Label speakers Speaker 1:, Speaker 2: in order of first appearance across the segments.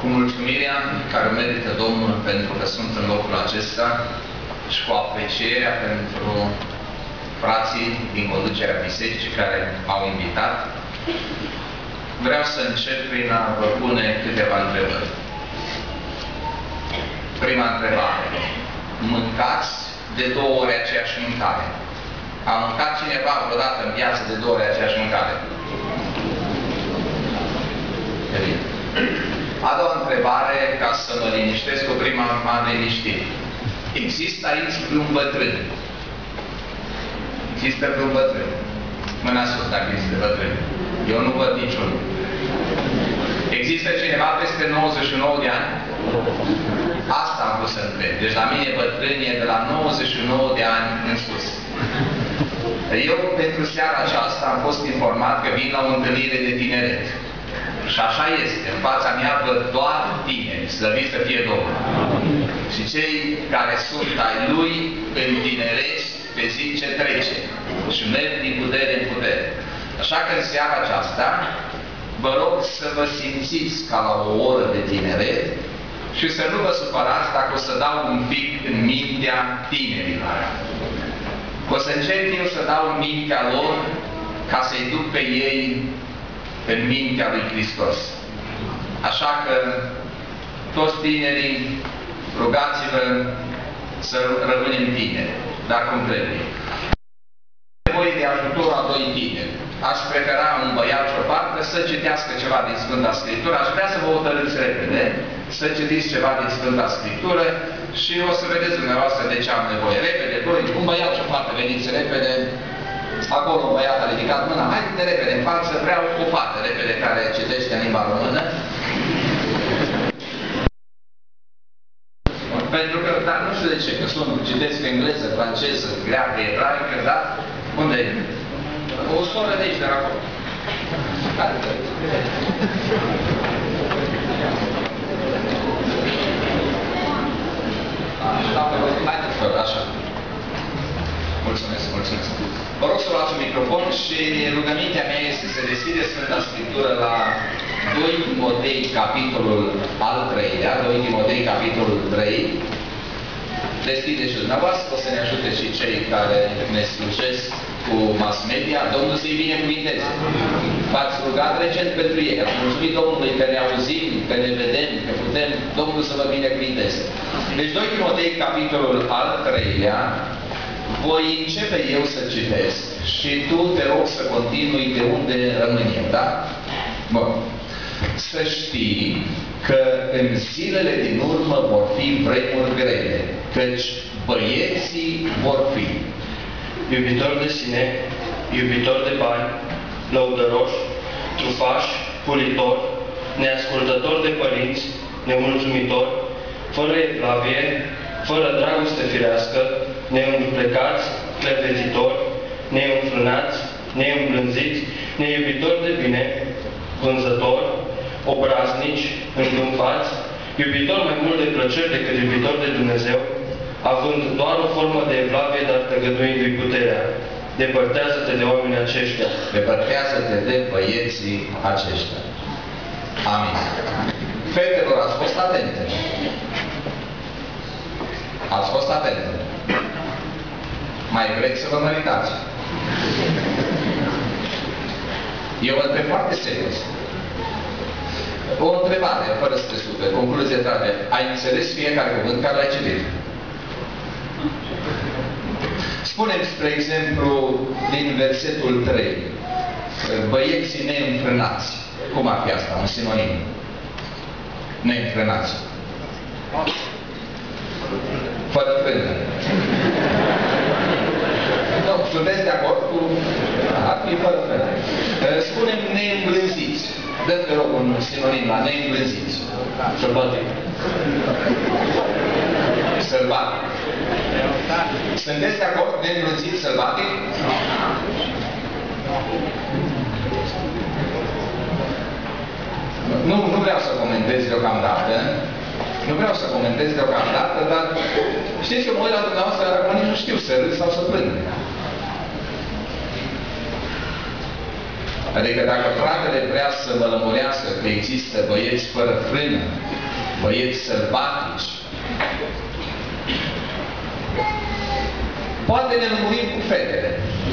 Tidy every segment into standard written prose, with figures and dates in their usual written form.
Speaker 1: mulțumirea care merită Domnul pentru că sunt în locul acesta și cu aprecierea pentru frații din conducerea bisericii care m-au invitat, vreau să încep prin a vă pune câteva întrebări. Prima întrebare. Mâncați de 2 ori aceeași mâncare? A mâncat cineva vreodată în viață de 2 ori aceeași mâncare? A doua întrebare, ca să mă liniștesc, cu prima m-am liniștit. Există aici vreun bătrân? Există vreun bătrân? Mâna sus dacă există bătrân. Eu nu văd niciunul. Există cineva peste 99 de ani? Asta am vrut să întreb. Deci la mine bătrân e de la 99 de ani în sus. Eu pentru seara aceasta am fost informat că vin la o întâlnire de tineret. Și așa este. În fața mea văd doar tineri, slăvit să fie Domnul. Și cei care sunt ai Lui în tinereți pe zi ce trece. Și merg din putere în putere. Așa că în seara aceasta vă rog să vă simțiți ca la o oră de tineret și să nu vă supărați dacă o să dau un pic în mintea tinerilor. O să încerc eu să dau în mintea lor ca să-i duc pe ei în mintea lui Hristos. Așa că toți tinerii, rugați-vă să rămânem tineri, dar cum trebuie. Nevoie de ajutor a 2 tineri. Aș prefera un băiat și o fată să citească ceva din Sfânta Scriptură. Aș vrea să vă hotărâți repede să citiți ceva din Sfânta Scriptură și o să vedeți dumneavoastră de ce am nevoie. Repede, 2, un băiat și o fată, veniți repede. Acolo un băiat a ridicat mâna. Haideți de repede în față, vreau o fată repede care citește în limba română. Pentru că, dar nu știu de ce, că sunt, citesc engleză, franceză, greacă, ebraică, dar unde e? O soră de aici, de acolo. Așa. Mulțumesc, mulțumesc. Vă rog să luați un microfon și rugămintea mea este să deschide Sfânta Scriptură la 2 Timotei, capitolul al 3-lea, 2 Timotei, capitolul 3. Deschideți și dumneavoastră, o să ne ajute și cei care ne slujesc cu mass media. Domnul să-i binecuvinteze. V-ați rugat recent pentru ei. Ați mulțumit Domnului că ne auzim, că ne vedem, că putem. Domnul să vă binecuvinteze. Deci 2 Timotei, capitolul al 3-lea, voi începe eu să citesc și tu te rog să continui de unde rămânem, da? Bun. Să știi că în zilele din urmă vor fi vremuri grele, căci băieții vor fi
Speaker 2: iubitori de sine, iubitori de bani, lăudăroși, trufași, pulitori, neascultători de părinți, nemulțumitori, fără evlavie, fără dragoste firească, neînduplecați, clevetitori, neînfrânați, neîmblânziți, neiubitori de bine, vânzători, obraznici, îngânfați, iubitori mai mult de plăceri decât iubitori de Dumnezeu, având doar o formă de evlavie, dar tăgăduindu-i puterea. Depărtează-te de oamenii aceștia.
Speaker 1: Depărtează-te de băieții aceștia. Amin. Fetelor, ați fost atente. Ați fost atente. Mai vreți să vă măritați? Eu vă întreb foarte serios. O întrebare, fără să te superi, concluzie trage. Ai înțeles fiecare cuvânt care l-ai citit? Spune-mi, spre exemplu, din versetul 3, băieții neînfrânați. Cum ar fi asta? Un sinonim. Neînfrânați. Fără frână. Nu, sunteți de acord cu... Ar fi fără frână. Spune-mi neîmblânziți. Dă-mi, te rog, un sinonim la neîmblânziți. Sălbatic. Sălbatic. Sunteți de acord? Neîmblânziți, sălbatic? Nu vreau să comentez deocamdată. Nu vreau să comentez deocamdată, dar știți că mă uit la dumneavoastră, acum nici nu știu să râd sau să plâng. Adică dacă fratele vrea să mă lămurească că există băieți fără frână, băieți sălbatici. Poate ne lămurim cu fetele.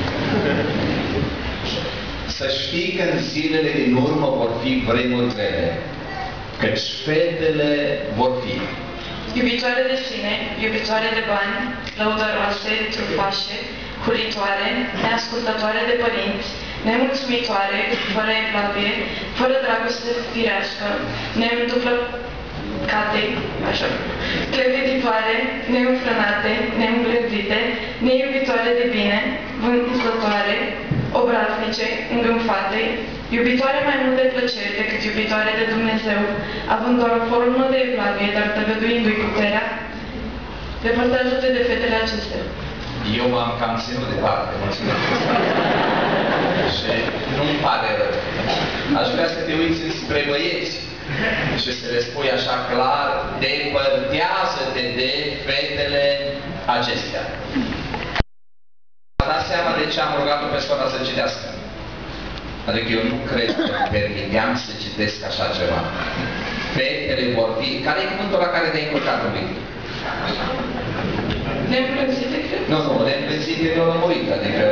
Speaker 1: Să știi că în zilele din urmă vor fi vremuri grele, căci fetele vor fi
Speaker 3: iubitoare de sine, iubitoare de bani, lăudăroase, trufașe, hulitoare, neascultătoare de părinți, nemulțumitoare, fără evlavie, fără dragoste firească, neînduplăcate, așa, clevetitoare, neînfrânate, neîngrădite, neiubitoare de bine, vânzătoare, obraznice, îngânfate, iubitoare mai mult de plăceri decât iubitoare de Dumnezeu, având doar o formă de evlavie, dar tăgăduindu-i puterea, depărtează-te de fetele acestea.
Speaker 1: Eu m-am cam ținut departe, mulțumesc. Și nu-mi pare rău. Aș vrea să te uiți spre băieți și să le spui așa clar, depărtează-te de fetele acestea. Dați seama de ce am rugat-o persoana să citească. Adică eu nu cred că permiteam să citesc așa ceva. Fetele vor fi... Care e cuvântul la care te-ai încurcat un pic?
Speaker 3: Neîmplânzite, cred?
Speaker 1: Nu, neîmplânzite e o lămurit, adică...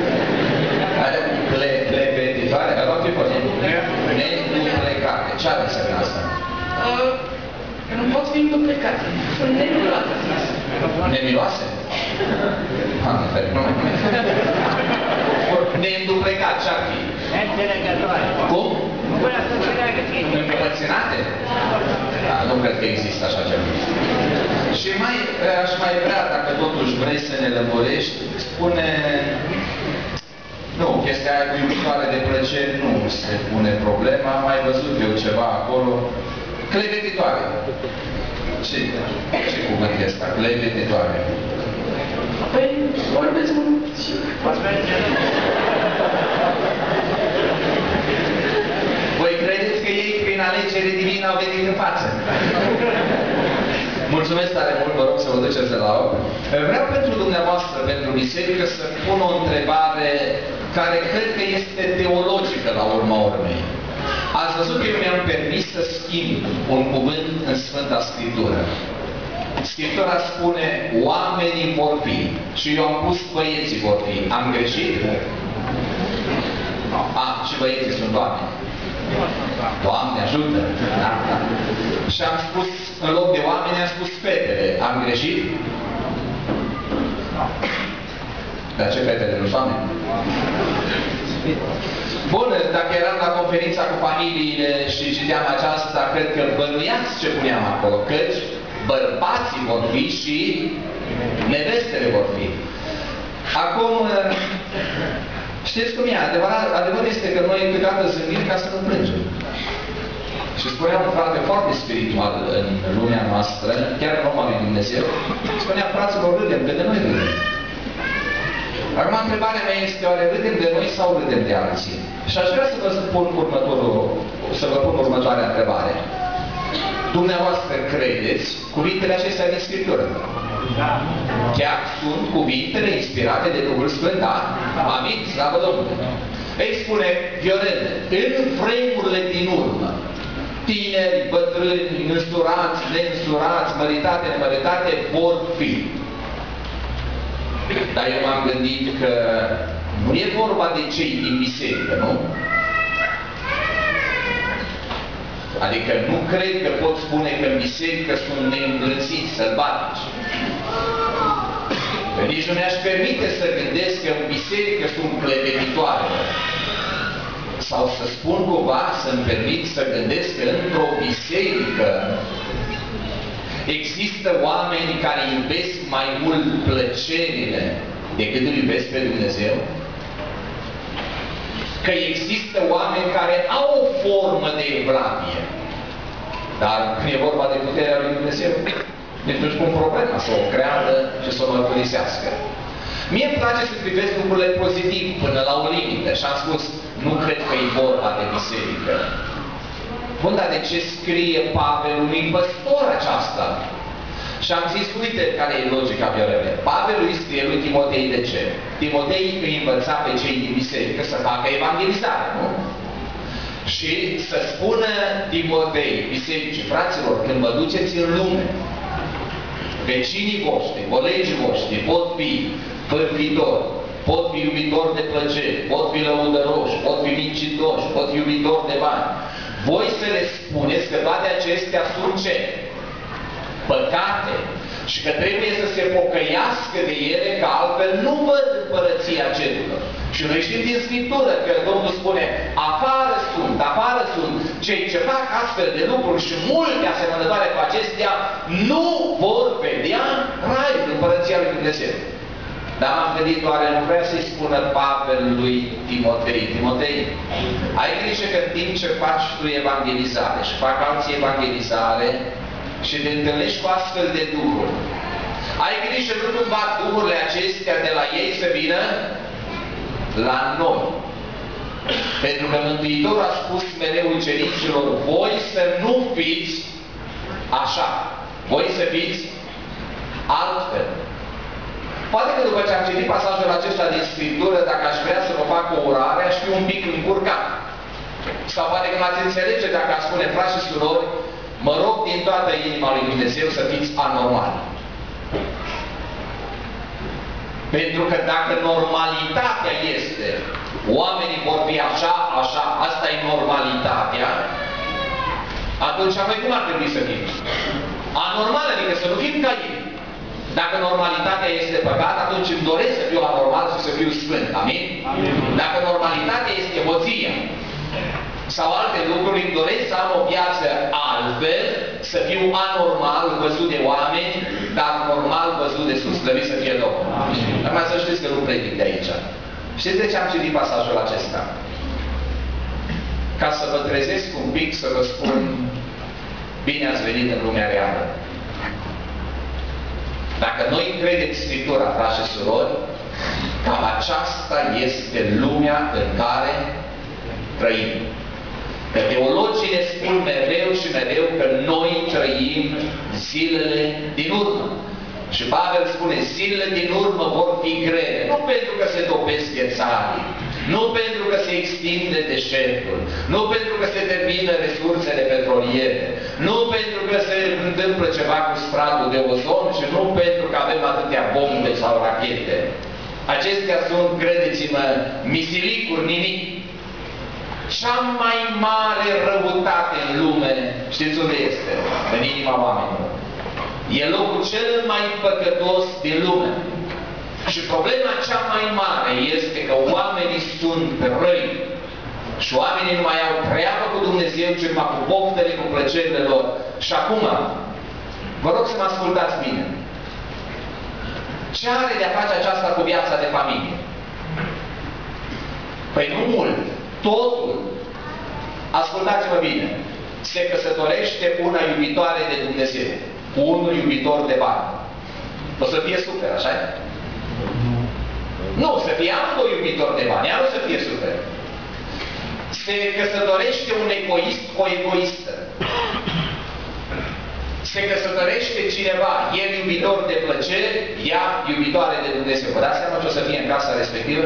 Speaker 1: Pletitoare, dar nu fi fost. Neîmplecate. Ce are să asta?
Speaker 3: Nu pot fi împlecate. Sunt nemiloase.
Speaker 1: Nemiloase? Nu mai neînduplecat, ce-ar fi?
Speaker 4: Neînțelegătoare.
Speaker 1: Cum?
Speaker 4: Nu vrea să înțeleagă că e
Speaker 1: încăpățânate? Da, nu cred că există așa ceva. Și aș mai vrea, dacă totuși vrei să ne lămurești, spune... Nu, chestia aia cu iubitoare de plăceri nu se pune problema, am mai văzut eu ceva acolo. Clevetitoare. Ce cuvânt e ăsta? Clevetitoare.
Speaker 3: Păi, vorbesc mult și...
Speaker 1: Voi credeți că ei, prin alegere divină, au venit în față? Mulțumesc tare mult, vă rog să vă duceți de la loc. Vreau pentru dumneavoastră, pentru biserică, să pun o întrebare care cred că este teologică la urma urmei. Ați văzut că eu mi-am permis să schimb un cuvânt în Sfânta Scriptură. Scriptura spune, oamenii vor fi. Și eu am pus băieții vor fi. Am greșit? Și băieții sunt oameni. Doamne, ajută! Da. Și am spus, în loc de oameni, am spus fetele. Am greșit? Dar ce fetele nu sunt oameni? Bun, dacă eram la conferința cu familiile și citeam aceasta, cred că bănuiați ce puneam acolo, căci bărbații vor fi și nevestele vor fi. Acum, știți cum e? Adevărul este că noi câteodată zâmbim ca să nu plângem. Și spunea un frate foarte spiritual în lumea noastră, chiar în Roma lui Dumnezeu, spunea, fraților, râdem, că de noi râdem. Acum, întrebarea mea este, oare râdem de noi sau râdem de alții? Și aș vrea să vă pun următoarea întrebare. Dumneavoastră credeți cuvintele acestea din Scriptură?
Speaker 4: Da.
Speaker 1: Chiar sunt cuvintele inspirate de Duhul Sfânt, da? Amin? Slavă Domnului! Îi spune Viorel, în vremurile din urmă, tineri, bătrâni, însturați, neînsturați, măritate, nemăritate, vor fi. Dar eu m-am gândit că nu e vorba de cei din biserică, nu? Adică nu cred că pot spune că în biserică sunt neîmblânziți, sălbatici. Că nici nu mi-aș permite să gândesc că în biserică sunt clevetitoare. Sau să spun cumva, să-mi permit să gândesc că într-o biserică există oameni care iubesc mai mult plăcerile decât îl iubesc pe Dumnezeu? Că există oameni care au o formă de evlavie, dar când e vorba de puterea lui Dumnezeu, deci nu-și pun problema să o creadă și să o mărturisească. Mie îmi place să privesc lucrurile pozitiv până la o limită și am spus, nu cred că e vorba de biserică. Bun, dar de ce scrie Pavel unui păstor aceasta? Și am zis, uite care e logica Viorele. Pavel îi scrie lui Timotei de ce? Timotei îi învăța pe cei din biserică să facă evangelizare, nu? Și să spună Timotei, bisericii, fraților, când vă duceți în lume, vecinii voștri, colegii voștri pot fi pârfitori, pot fi iubitori de plăceri, pot fi lăudăroși, pot fi mincinoși, pot fi iubitori de bani. Voi să le spuneți că toate acestea sunt ce? Păcate. Și că trebuie să se pocăiască de ele, că altfel nu văd împărăția cerurilor. Și noi știm din Scriptură că Domnul spune, afară sunt cei ce fac astfel de lucruri și multe asemănătoare cu acestea nu vor vedea raiul, împărăția lui Dumnezeu. Dar m-am gândit, oare nu vrea să-i spună Pavel lui Timotei: Timotei, ai grijă că în timp ce faci tu evangelizare și fac alții evangelizare și te întâlnești cu astfel de duhuri, ai grijă nu cumva duhurile acestea de la ei să vină la noi. Pentru că Mântuitorul a spus mereu ucenicilor, voi să nu fiți așa, voi să fiți altfel. Poate că după ce am citit pasajul acesta din Scriptură, dacă aș vrea să vă fac o urare, aș fi un pic încurcat. Sau poate că m-ați înțelege dacă aș spune, frați și surori, mă rog din toată inima lui Dumnezeu să fiți anormali. Pentru că dacă normalitatea este, oamenii vor fi așa, asta e normalitatea, atunci noi cum ar trebui să fim? Anormal, adică să nu fim ca ei. Dacă normalitatea este păcat, atunci îmi doresc să fiu anormal și să fiu sfânt. Amin? Amin. Dacă normalitatea este hoția sau alte lucruri, îmi doresc să am o viață altfel, să fiu anormal văzut de oameni, dar normal văzut de sus. Slăvit să fie Domnul. Acum să știți că nu predic de aici. Știți de ce am citit pasajul acesta? Ca să vă trezesc un pic, să vă spun, bine ați venit în lumea reală. Dacă noi credem Scriptura, frați și surori, cam aceasta este lumea în care trăim. Că teologii ne spun mereu și mereu că noi trăim zilele din urmă. Și Pavel spune, zilele din urmă vor fi grele, nu pentru că se topesc ghețarii, nu pentru că se extinde deșertul, nu pentru că se termină resursele petroliere, nu pentru că se întâmplă ceva cu stratul de ozon și nu pentru că avem atâtea bombe sau rachete. Acestea sunt, credeți-mă, misilicuri, nimic. Cea mai mare răutate în lume, știți unde este? În inima oamenilor. E locul cel mai păcătos din lume. Și problema cea mai mare este că oamenii sunt răi. Și oamenii nu mai au treabă cu Dumnezeu, ci numai cu poftele, cu plăcerile lor. Și acum, vă rog să mă ascultați bine. Ce are de a face aceasta cu viața de familie? Păi nu mult. Totul. Ascultați-mă bine. Se căsătorește una iubitoare de Dumnezeu cu unul iubitor de bani. O să fie super, așa? Nu, să fie amândoi iubitori de bani, ea nu să fie super. Se căsătorește un egoist cu o egoistă. Se căsătorește cineva, el iubitor de plăcere, ea iubitoare de Dumnezeu. Vă dați seama ce o să fie în casa respectivă?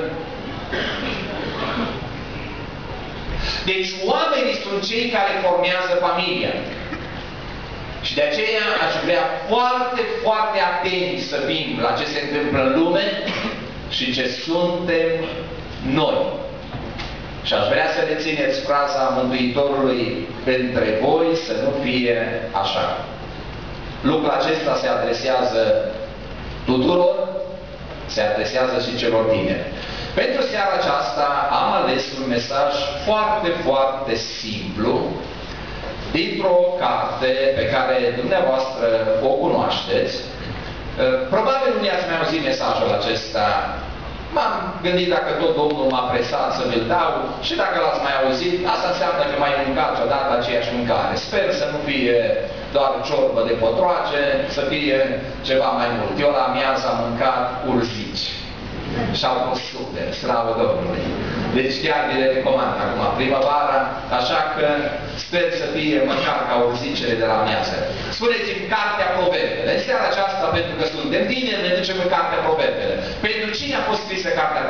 Speaker 1: Deci oamenii sunt cei care formează familia. Și de aceea aș vrea foarte, foarte atenți să fim la ce se întâmplă în lume și ce suntem noi. Și aș vrea să rețineți fraza Mântuitorului, între voi să nu fie așa. Lucrul acesta se adresează tuturor, se adresează și celor tineri. Pentru seara aceasta am ales un mesaj foarte, foarte simplu dintr-o carte pe care dumneavoastră o cunoașteți. Probabil nu i-ați mai auzit mesajul acesta. M-am gândit dacă tot Domnul m-a presat să vi-l dau și dacă l-ați mai auzit, asta înseamnă că mai mâncați odată aceeași mâncare. Sper să nu fie doar ciorbă de potroace, să fie ceva mai mult. Eu la amiază am mâncat urzici. Și-au fost super, slavă Domnului. Deci chiar vi le recomand acum primăvara, așa că sper să fie măcar ca urzicele de la amiază. Spuneți-mi Cartea Proverbele. În seara aceasta, pentru că suntem tineri, ne ducem în Cartea Proverbele. Pentru cine a fost scrisă Cartea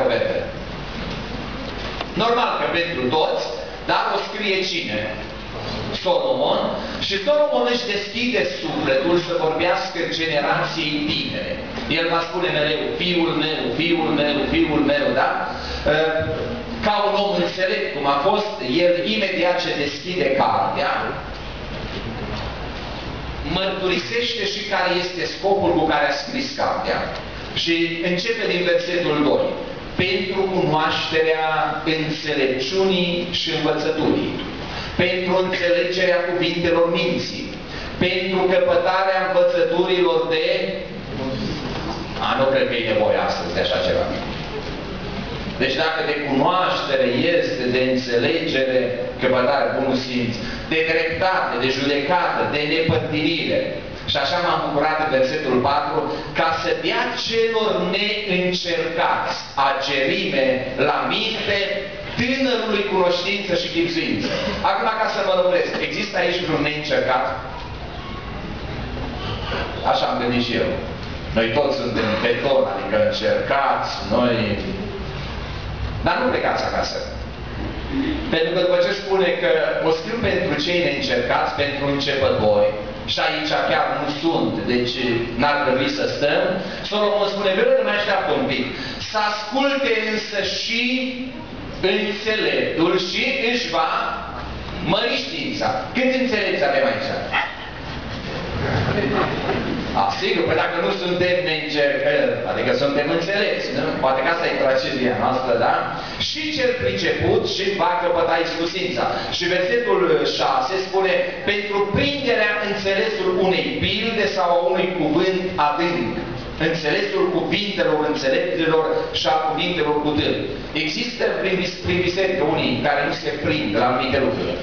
Speaker 1: Solomon, și Solomon își deschide sufletul să vorbească generației tinere. El va spune mereu, fiul meu, fiul meu, fiul meu, da? Ca un om înțelept, cum a fost, el imediat ce deschide cartea, mărturisește și care este scopul cu care a scris cartea. Și începe din versetul 2. Pentru cunoașterea înțelepciunii și învățăturii, pentru înțelegerea cuvintelor minții, pentru căpătarea învățăturilor de... nu cred că e nevoie astăzi de așa ceva. Deci dacă de cunoaștere este, de înțelegere, căpătarea bunul simț, de dreptate, de judecată, de nepătimire. Și așa m-am bucurat în versetul 4, ca să dea celor neîncercați agerime la minte, tânărului cunoștință și chipzuință. Acum, ca să mă lămuresc, există aici vreun neîncercat? Așa am gândit și eu. Noi toți suntem beton, adică încercați, noi... Dar nu plecați acasă. Pentru că după ce spune că o scriu pentru cei neîncercați, pentru începători, și aici chiar nu sunt, deci n-ar trebui să stăm, Solomon spune, vreau că mai așteaptă un pic, să asculte însă și înțeleptul și își va mări știința. Câți înțelepți avem aici? Sigur, că dacă nu suntem neîncercări, adică suntem înțelepți, nu? Poate că asta e tragedia noastră, da? Și cel priceput și va căpăta iscusința. Și versetul 6 spune, pentru prinderea înțelesul unei pilde sau a unui cuvânt adânc, înțelesul cuvintelor înțelepților și a cuvintelor cu dâl. Există prin biserică unii care nu se prind la anumite lucruri.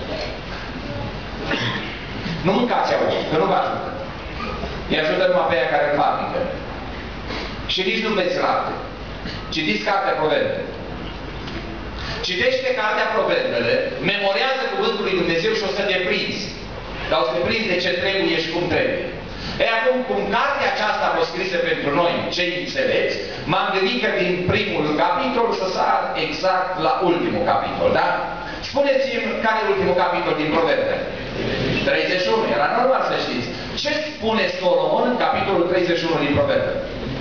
Speaker 1: Nu mâncați acolo, că nu vă ajută. Îi ajută numai pe aia care îl fabrică. Și nici nu beți lapte. Citiți cartea Proverbe. Citește cartea Proverbele, memorează cuvântul lui Dumnezeu și o să te prinzi. Dar o să te prinzi de ce trebuie și cum trebuie. Ei, acum, cum cartea aceasta a fost scrisă pentru noi, cei înțelepți, m-am gândit că din primul capitol să sar exact la ultimul capitol, da? Spuneți-mi care e ultimul capitol din Proverbe? 31, era normal să știți. Ce spune Solomon în capitolul 31 din Proverbe?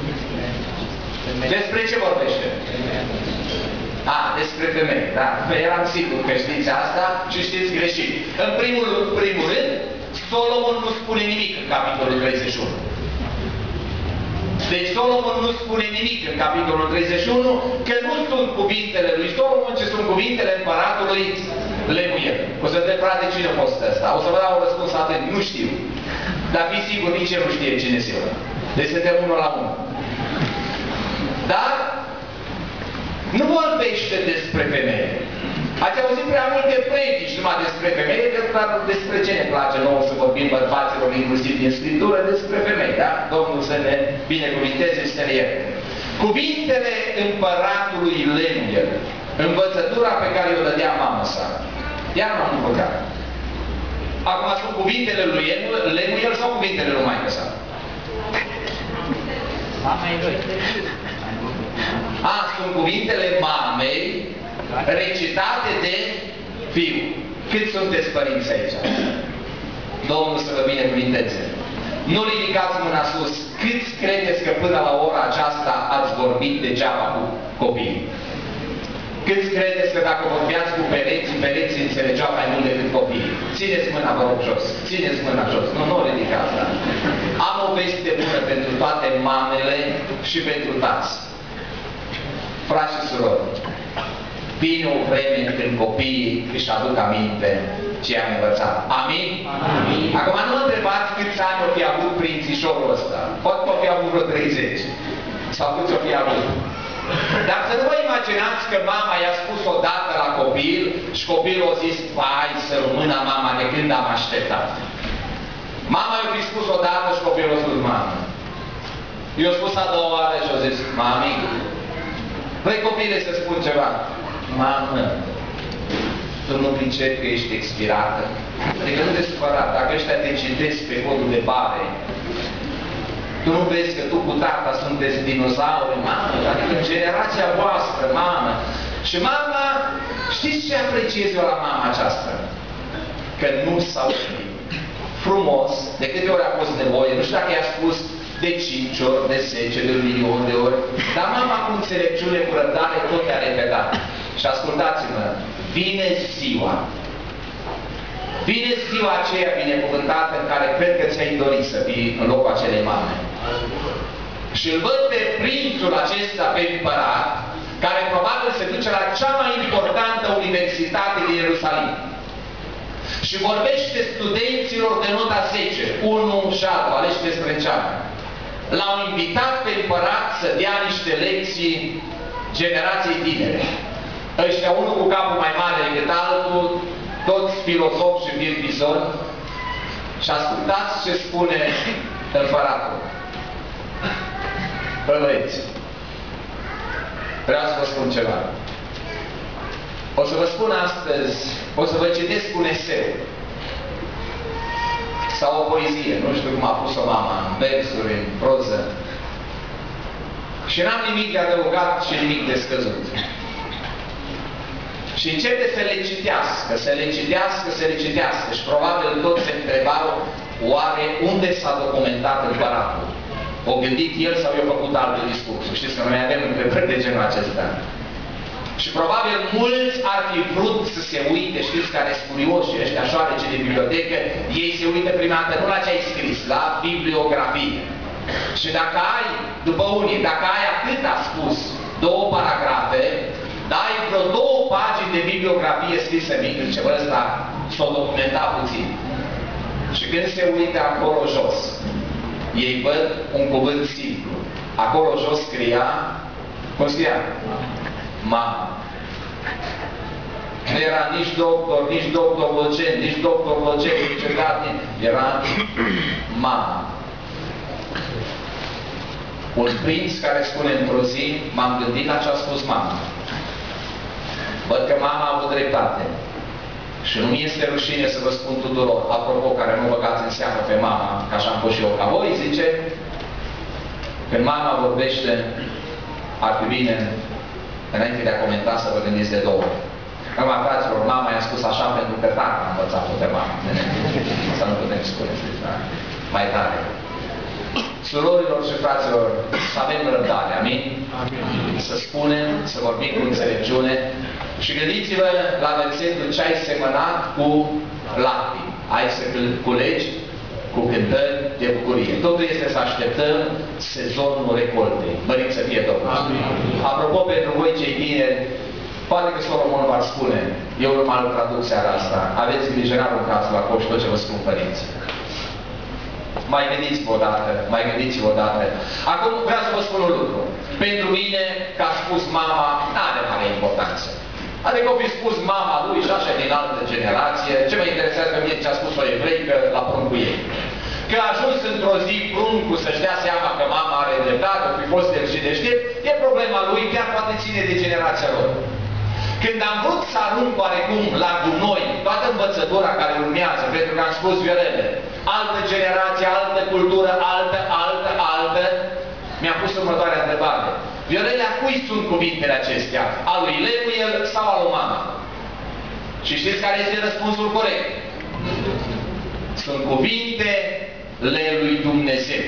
Speaker 1: Despre ce vorbește? Despre femei, da? Eram sigur că știți asta și știți greșit. În primul rând, Solomon nu spune nimic în capitolul 31. Deci Solomon nu spune nimic în capitolul 31, că nu sunt cuvintele lui Solomon, ci sunt cuvintele împăratului Lemuel. O să te frate cine a fost ăsta. O să vă dau un răspuns atent. Nu știu. Dar fi sigur, nici el nu știe cine este eu. Deci suntem unul la unul. Dar nu vorbește despre femeie. Ați auzit prea multe predici numai despre femeie, dar despre ce ne place nouă să vorbim bărbaților, inclusiv din Scriptură, despre femei, da? Domnul să ne binecuvinteze și să ne ierte. Cuvintele împăratului Lemuel, învățătura pe care o dădea mama sa. Iar m-am împăcat. Acum sunt cuvintele lui Lemuel sau cuvintele lui maică sa?
Speaker 4: Mamei lui.
Speaker 1: Sunt cuvintele mamei recitate de fiu. Cât sunteți părinți aici? Domnul să vă binecuvinteze. Nu ridicați mâna sus. Câți credeți că până la ora aceasta ați vorbit degeaba cu copiii? Câți credeți că dacă vorbeați cu pereții înțelegeau mai mult decât copiii? Țineți mâna, vă rog, jos. Țineți mâna jos. Nu ridicați, da? Am o veste bună pentru toate mamele și pentru tați. Frați și surori, vine o vreme când copiii își aduc aminte ce am învățat. Amin? Amin. Acum nu mă întrebați câți ani o fi avut prințișorul ăsta. Poate o fi avut vreo 30. Sau câți o fi avut. Dar să nu vă imaginați că mama i-a spus odată la copil și copilul a zis, vai să rămână mama de când am așteptat. Mama i-a fi spus odată și copilul a spus, mamă. I-a spus a doua oară și a zis, mami, vrei copile să spun ceva? Mamă, tu nu pricepi că ești expirată? Adică nu te supăra, dacă ăștia te citesc pe codul de bare, tu nu vezi că tu cu tata sunteți dinozauri, mamă, adică generația voastră, mamă. Și mama, știți ce apreciez eu la mama aceasta? că nu s-au oprit. Frumos, de câte ori a fost nevoie, nu știu dacă i-a spus de 5 ori, de 10, de 1.000.000 de ori, dar mama cu înțelepciune, cu răbdare, tot a repetat. Și ascultați-mă, vine ziua. Vine ziua aceea binecuvântată în care cred că ți-ai dorit să fii în locul acelei mame. Și îl văd pe prințul acesta, pe împărat, care probabil se duce la cea mai importantă universitate din Ierusalim. Și vorbește studenților de nota 10, unul și altul, aleși pe sprânceană. L-au invitat pe împărat să dea niște lecții generației tinere. Ăștia, unul cu capul mai mare decât altul, toți filozofi și virgizori. Și ascultați ce spune împăratul. Băieți, vreau să vă spun ceva. O să vă spun astăzi, o să vă citesc un eseu sau o poezie, nu știu cum a pus-o mama, în versuri, în proză. Și n-am nimic de adăugat și nimic de scăzut. Și începe să le citească, să le citească, să le citească. Și probabil toți se întrebau, oare unde s-a documentat împăratul? O gândit el sau i-a făcut alte discursuri? Știți că noi avem întrebări de genul acesta. Și probabil mulți ar fi vrut să se uite, știți, care sunt curioși, ăștia șoarece de bibliotecă, ei se uită prima dată nu la ce ai scris, la bibliografie. Și dacă ai, după unii, dacă ai atât a spus, 2 paragrafe, dai vreo 2 pagini de bibliografie scrisă mic, zice, bă, ăsta s-o documenta puțin. Și când se uită acolo jos, ei văd un cuvânt simplu. Acolo jos scria, cum scria? Mama. Nu era nici doctor, nici doctor-logent, nici doctor-logent, nici egat, era mama. Un prinț care spune într-o zi, m-am gândit la ce a spus mama. Văd că mama a avut dreptate. Și nu mi este rușine să vă spun tuturor, apropo, care nu băgați în seamă pe mama, ca așa am fost și eu ca voi, zice, când mama vorbește, ar fi bine, înainte de a comenta, să vă gândiți de 2 ori. Acum, fraților, mama i-a spus așa pentru că tata a învățat-o de mama. Asta nu putem spune, știți, da? Mai tare. Surorilor și fraților, să avem răbdare, amin? Să spunem, să vorbim cu înțelepciune. Și gândiți-vă la versetul ce ai semănat cu lacrimi. Ai să culegi cu cântări de bucurie. Totul este să așteptăm sezonul recoltei. Mărit să fie Domnul. Apropo, pentru voi cei tineri, poate că Solomon v-ar spune, eu nu mă traduc seara asta, aveți grijă, n-aruncați la coș tot ce vă spun părinții. Mai gândiți-vă odată, mai gândiți-vă odată. Acum vreau să vă spun un lucru. Pentru mine, că a spus mama, n-are mare importanță. Adică o fi spus mama lui și așa din altă generație, ce mă interesează pe mine ce a spus o evreică la pruncul ei. Că a ajuns într-o zi pruncul să-și dea seama că mama are dreptate, o fi fost el și deștept, e problema lui, chiar poate ține de generația lor. Când am vrut să arunc oarecum la gunoi toată învățătura care urmează, pentru că am spus Viorele, altă generație, altă cultură, altă, mi-am pus următoarea întrebare. Viorele, a cui sunt cuvintele acestea? A lui Lemuel sau a lui mama? Și știți care este răspunsul corect? Sunt cuvintele lui Dumnezeu.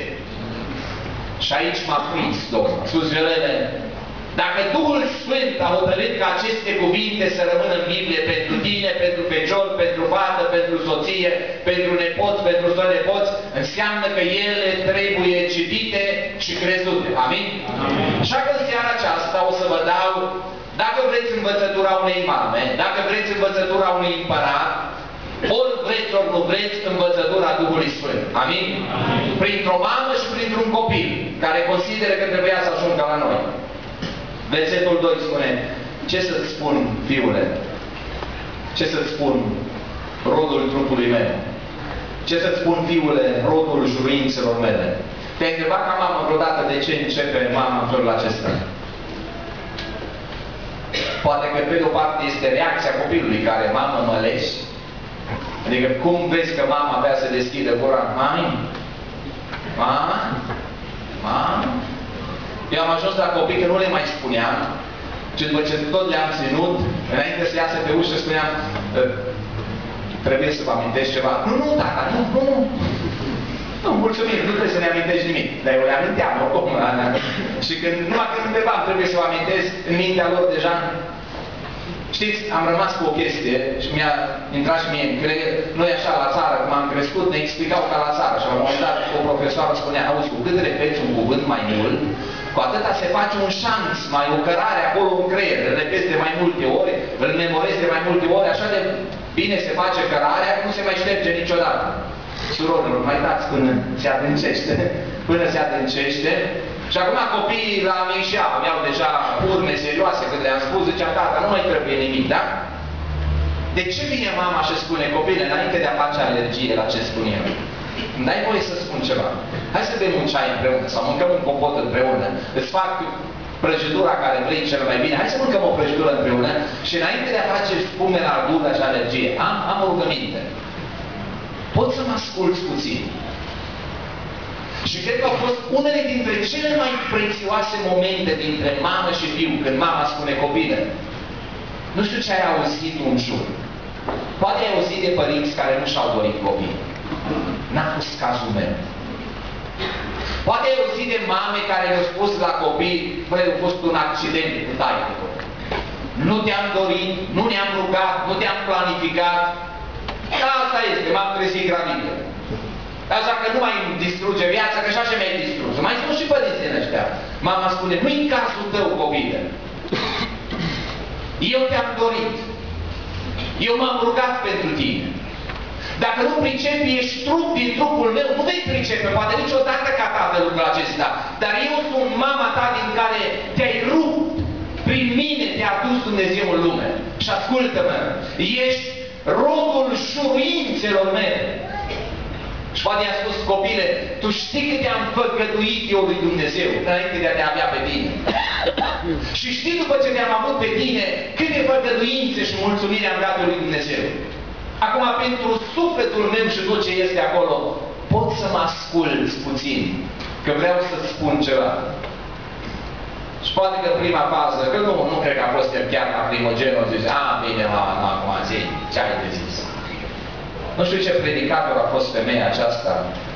Speaker 1: Și aici m-a prins, Domnul. Sus Viorele, dacă Duhul Sfânt a hotărât ca aceste cuvinte să rămână în Biblie pentru tine, pentru fecior, pentru fată, pentru soție, pentru nepoți, pentru strănepoți, înseamnă că ele trebuie citite și crezute. Amin? Amin. Așa că în seara aceasta o să vă dau, dacă vreți învățătura unei mame, dacă vreți învățătura unui împărat, ori vreți, ori nu vreți, învățătura Duhului Sfânt. Amin? Amin. Printr-o mamă și printr-un copil, care consideră că trebuia să ajungă la noi. Versetul 2 spune, ce să-ți spun, fiule? Ce să-ți spun, rodul trupului meu? Ce să-ți spun, fiule, rodul juruințelor mele? Te-ai întrebat ca mamă vreodată de ce începe mama în felul acesta? Poate că pe de o parte este reacția copilului care, mamă, mă leși. Adică cum vezi că mama avea să deschidă gura? Mami? Mama? Mama? Eu am ajuns la copii că nu le mai spuneam, ci după ce tot le-am ținut, înainte să iasă pe ușă, spuneam, trebuie să vă amintești ceva. Nu, tata, nu. Nu, mulțumim, nu trebuie să ne amintești nimic. Dar eu le aminteam oricum. Și numai când undeva trebuie să vă amintesc, în mintea lor deja. Știți, am rămas cu o chestie și mi-a intrat și mie în creier. Noi așa la țară, cum am crescut, ne explicau ca la țară. Și la un moment dat o profesoară spunea, auzi, cu cât repeți un cuvânt mai mult, cu atâta se face un șanț, mai o cărare acolo în creier. Îl repezi de mai multe ori, îl memorezi de mai multe ori, așa de bine se face cărarea, nu se mai șterge niciodată. Surorilor, mai dați până se adâncește, Și acum copiii la Mișea aveau deja urme serioase când le-am spus, zicea, tata, nu mai trebuie nimic, da? De ce vine mama și spune, copile, înainte de a face alergie la ce spun eu? Îmi dai voie să spun ceva. Hai să bem un ceai împreună sau mâncăm un popot împreună. Îți fac prăjitura care vrei cel mai bine. Hai să mâncăm o prăjitură împreună și înainte de a face spumele ardură și alergie, am o rugăminte. Poți să mă asculți puțin. Și cred că au fost unele dintre cele mai prețioase momente dintre mamă și fiu, când mama spune, copile, nu știu ce ai auzit în jur. Poate ai auzit de părinți care nu și-au dorit copii. N-a fost cazul meu. Poate ai auzit de mame care le-au spus la copii, băi, a fost un accident cu taică. Nu te-am dorit, nu ne-am rugat, nu te-am planificat. Asta este, m-am trezit gravidă. Așa că nu mai distruge viața, că așa și mi-ai distrus. Mai spun și părinții din ăștia. Mama spune, nu-i cazul tău, copilă. Eu te-am dorit. Eu m-am rugat pentru tine. Dacă nu pricepi, ești trup din trupul meu, nu vei pricepe, poate niciodată ca tată lucrul acesta. Dar eu sunt mama ta din care te-ai rupt. Prin mine te-a dus Dumnezeu în lume. Și ascultă-mă, ești rodul șuruințelor mele. Și poate i-a spus, copile, tu știi cât te-am făgăduit eu lui Dumnezeu înainte de a te avea pe tine. Și știi după ce te-am avut pe tine, câte făgăduințe și mulțumire am dat lui Dumnezeu. Acum, pentru sufletul meu și tot ce este acolo, poți să mă asculți puțin, că vreau să-ți spun ceva. Și poate că prima fază, că nu cred că a fost chiar la primogenul, zice, bine, mama, acum zi, ce ai de zis? Nu știu ce predicator a fost femeia aceasta,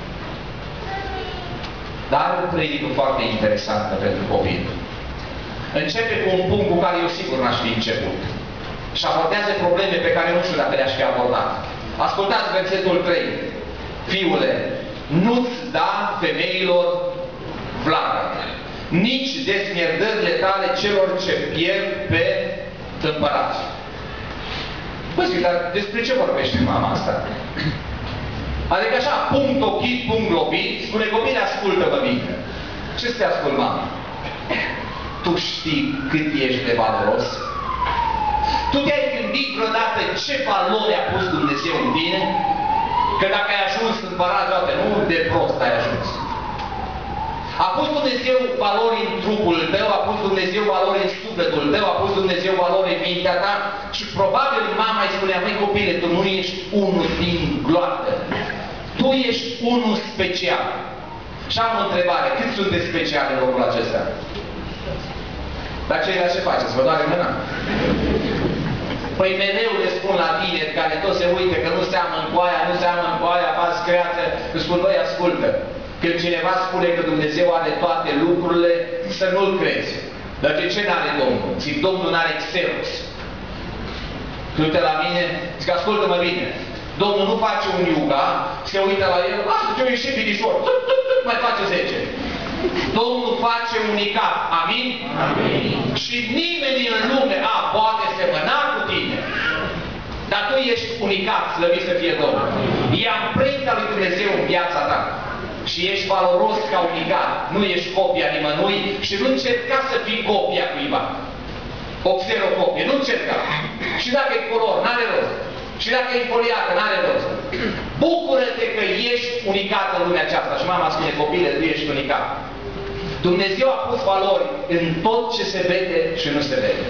Speaker 1: dar are o predică foarte interesantă pentru copil. Începe cu un punct cu care eu sigur n-aș fi început. Și abordează probleme pe care nu știu dacă le-aș fi abordat. Ascultați versetul 3. Fiule, nu-ți da femeilor vlagă, nici desmierdările tale celor ce pierd pe împărați. Păi, dar despre ce vorbește mama asta? Adică așa, punct ochit, punct lovit, spune copile, ascultă-mă bine. Ce să te ascult, mama? Tu știi cât ești de valoros? Tu te-ai gândit vreodată ce valori a pus Dumnezeu în tine? Că dacă ai ajuns împărat, toate, nu de prost ai ajuns. A pus Dumnezeu valori în trupul tău, a pus Dumnezeu valori în sufletul tău, a pus Dumnezeu valori în mintea ta și probabil mama îi spunea, măi copile, tu nu ești unul din gloată. Tu ești unul special. Și am o întrebare, cât sunt de special în locul acesta? Dar ceilalți ce faceți? Vă doare mâna? Păi mereu le spun la tineri care tot se uită că nu seamănă cu aia, nu seamănă cu aia, pas creată, îți spun, băi, ascultă. Când cineva spune că Dumnezeu are toate lucrurile, să nu-l crezi. Dar de ce n-are Domnul? Zic, Domnul n-are Xerox. Du-te la mine, zic, ascultă-mă bine. Domnul nu face un yoga, se uită la el, ce-o ieșit binișor, mai face 10. Domnul face unicat. Amin? Amin. Și nimeni în lume poate semăna cu tine. Dar tu ești unicat, slăvit să fie Domnul. E amprenta lui Dumnezeu în viața ta. Și ești valoros ca unicat. Nu ești copia nimănui și nu încerca să fii copia cuiva. O xerocopie. Nu încerca. Și dacă e color, n-are rost. Și dacă e foliată, n-are rost. Bucură-te că ești unicat în lumea aceasta. Și mama spune, copile, tu ești unicat. Dumnezeu a pus valori în tot ce se vede și nu se vede.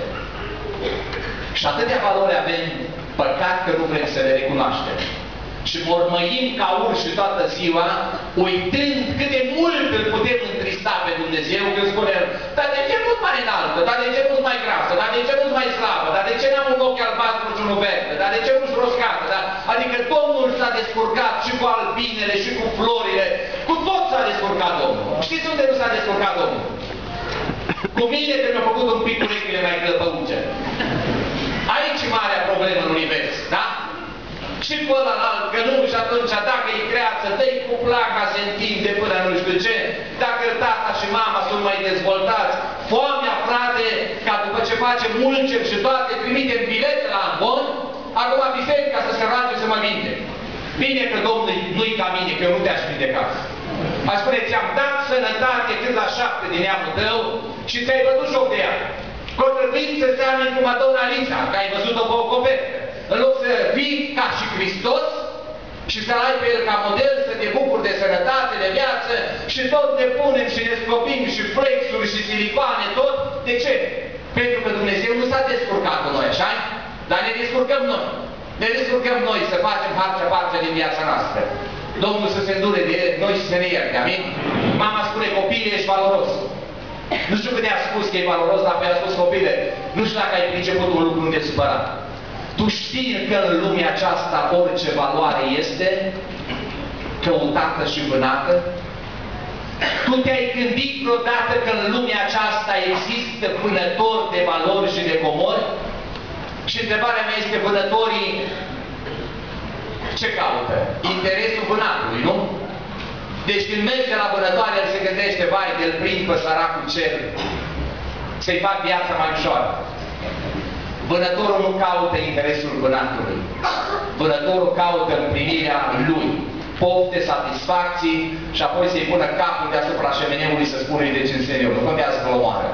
Speaker 1: Și atâtea valori avem, păcat că nu vrem să le recunoaștem. Și mormăim ca urși toată ziua, uitând cât de mult îl putem întrista pe Dumnezeu, când spune, dar de ce nu mai mai înaltă? Dar de ce nu-s mai grasă? Dar de ce nu-s mai slabă? Dar de ce n-am un ochi albastru și unul verde? Dar de ce nu-s roscată? Dar... Adică Domnul s-a descurcat și cu albinele și cu florile. Cu tot s-a descurcat Domnul. Știți unde nu s-a descurcat Domnul? Cu mine că mi-a făcut un pic urechile mai clăpăuce. Aici e marea problemă în univers, da? Și pe ălalt, că nu, și atunci dacă e creață, dă-i cu placa, se întinde până nu știu ce, dacă tata și mama sunt mai dezvoltați, foamea, frate, ca după ce facem mulcem și toate, trimitem bilete la ambon, acum biserica să se roage să mă vinde. Bine că Domnul nu-i ca mine, că eu nu te-aș vindeca. Aș spune, ți-am dat sănătate cât la 7 din neamul tău și ți-ai văzut joc de ea. Că-o trebuit să seameni cu Madonna Lisa, că ai văzut-o pe o copertă. În loc să fii ca și Hristos și să-L ai pe El ca model, să te bucuri de sănătate, de viață și tot ne punem și ne scopim și flexuri și silicoane, tot. De ce? Pentru că Dumnezeu nu s-a descurcat cu noi, așa? Dar ne descurcăm noi. Ne descurcăm noi să facem parte din viața noastră. Domnul să se îndure de noi și să ne ierte, amin? Mama spune, copile, ești valoros. Nu știu cât i-a spus că e valoros, dar pe-a spus, copile, nu știu dacă ai priceput un lucru, nu te supăra. Tu știi că în lumea aceasta orice valoare este căutată și vânată? Tu te-ai gândit vreodată că în lumea aceasta există vânători de valori și de comori? Și întrebarea mea este, vânătorii ce caută? Interesul vânatului, nu? Deci când merge la vânătoare, el se gândește, vai, de-l prind pe săracul cer, să-i fac viața mai ușoară. Vânătorul nu caută interesul vânatului. Vânătorul caută împlinirea lui. Pofte, satisfacții și apoi să-i pună capul deasupra șemeneului să spună de ce eu. Nu contează că o omoară.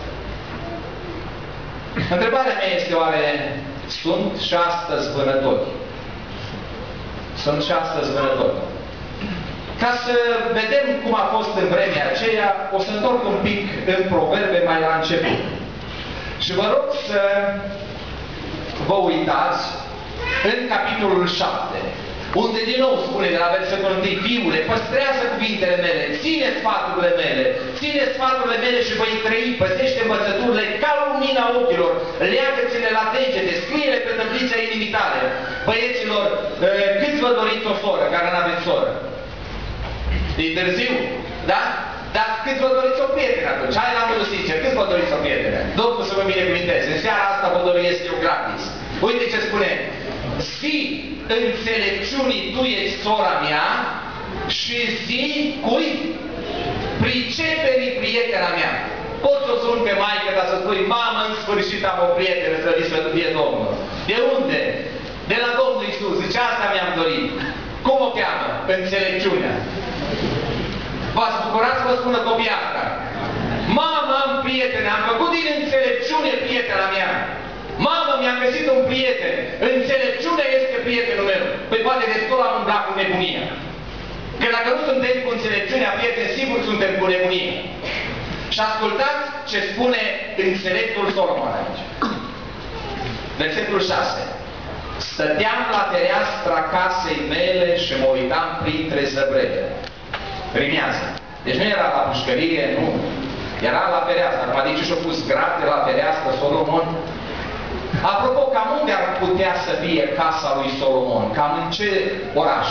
Speaker 1: Întrebarea mea este, oare sunt și astăzi vânători? Sunt și astăzi vânători. Ca să vedem cum a fost în vremea aceea, o să întorc un pic în Proverbe mai la început. Și vă rog să vă uitați în capitolul 7, unde din nou spune de la versetul 1, fiule, păstrează cuvintele mele, ține sfaturile mele, ține sfaturile mele și voi trăi, păzește învățăturile ca lumina ochilor, leagă-ți-le la degete, scrie-le pe tăblița inimii tale. Băieților, câți vă doriți o soră, care n-aveți soră? E târziu, da? Dar cât vă doriți o prietenă atunci? Hai la modul sincer, cât vă doriți o prietenă? Domnul să vă binecuvinteze. În seara asta vă doresc eu gratis. Uite ce spune. Zi înțelepciunii tu ești sora mea și zi cui? Priceperii prietena mea. Poți să sun pe maică ca să spui, mamă, în sfârșit am o prietenă, slăvit să fie Domnul. De unde? De la Domnul Iisus. Zice, asta mi-am dorit. Cum o cheamă? Înțelepciunea. V-ați bucurat să vă spună copii asta. Mamă, am prietene, am făcut din înțelepciune prietena mea. Mamă, mi-am găsit un prieten. Înțelepciunea este prietenul meu. Păi poate destul am umblat cu nebunia. Că dacă nu suntem cu înțelepciunea prieteni, sigur suntem cu nebunia. Și ascultați ce spune înțeleptul Solomon aici. Versetul 6. Stăteam la fereastra casei mele și mă uitam printre zăbrele. Primează. Deci nu era la pușcărie, nu. Era la fereastră. Acum, de ce și-a pus grate la fereastră Solomon? Apropo, cam unde ar putea să fie casa lui Solomon? Cam în ce oraș?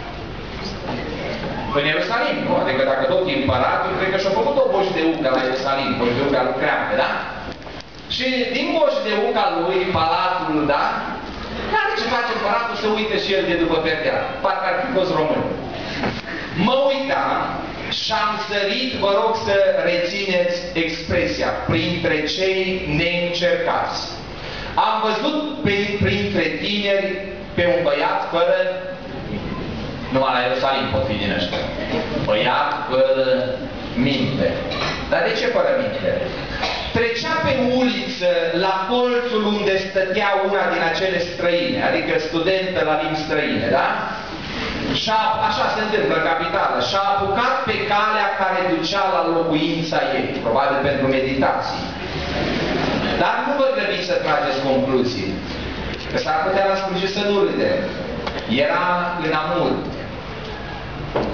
Speaker 1: În Ierusalim, nu? Adică dacă tot e împăratul, cred că și-a făcut o boș de ucă la Ierusalim, boș de ucă lucreamă, da? Și din boș de uca lui, palatul, da? Care ce face împăratul să uite și el de după perdea? Parcă ar fi fost român. Mă uitam și am sărit, vă rog să rețineți expresia, printre cei neîncercați. Am văzut printre tineri pe un băiat fără, numai la Ierusalim pot fi din ăștia, băiat fără minte. Dar de ce fără minte? Trecea pe uliță la colțul unde stătea una din acele străine, adică studentă la limbi străine, da? Și așa se întâmplă în capitală. Și-a apucat pe calea care ducea la locuința ei, probabil pentru meditații. Dar nu vă grăbiți să trageți concluzii, că s-ar putea la sfârșit să nu râdem. Era în amur,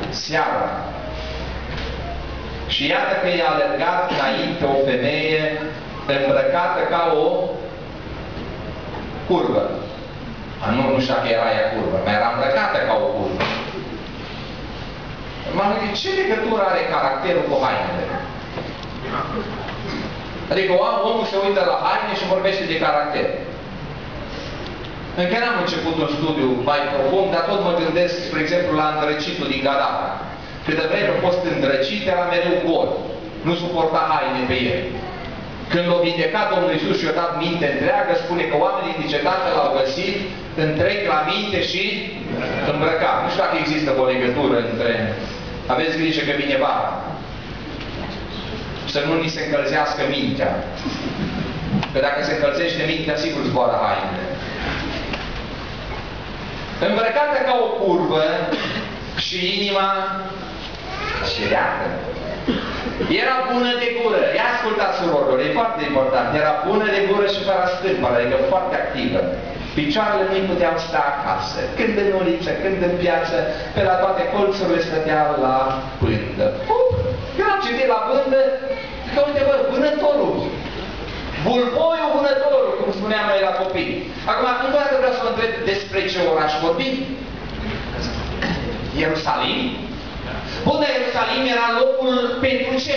Speaker 1: seara. Și iată că i-a alergat înainte o femeie îmbrăcată ca o curvă. Nu știu dacă era ea curvă, mai era îmbrăcată ca o curvă. M-am gândit, ce legătură are caracterul cu hainele? Adică omul se uită la haine și vorbește de caracter. Încă n-am început un studiu mai profund, dar tot mă gândesc, spre exemplu, la îndrăcitul din Gadara. Câtă vreme a fost îndrăcit, era mereu gol. Nu suporta haine pe el. Când l-a vindecat Domnul Iisus și i-a dat minte întreagă, spune că oamenii din cetate l-au găsit întreg la minte și îmbrăcat. Nu știu dacă există o legătură între... Aveți grijă că vine vara. Să nu ni se încălzească mintea. Că dacă se încălzește mintea, sigur zboară hainele. Îmbrăcată ca o curvă și inima șireată. Era bună de gură. Ia ascultați, surorilor, e foarte important. Era bună de gură și fără stâmpără, adică foarte activă. Picioarele nu-i puteau sta acasă. Când în uliță, când în piață, pe la toate colțurile stăteau la pândă. Eu am citit la pândă, că uite bă, vânătorul. Bulboiul vânătorul, cum spuneam noi la copii. Acum, încă o dată vreau să vă întreb despre ce oraș vorbim. Ierusalim? Bun, dar Ierusalim era locul pentru ce?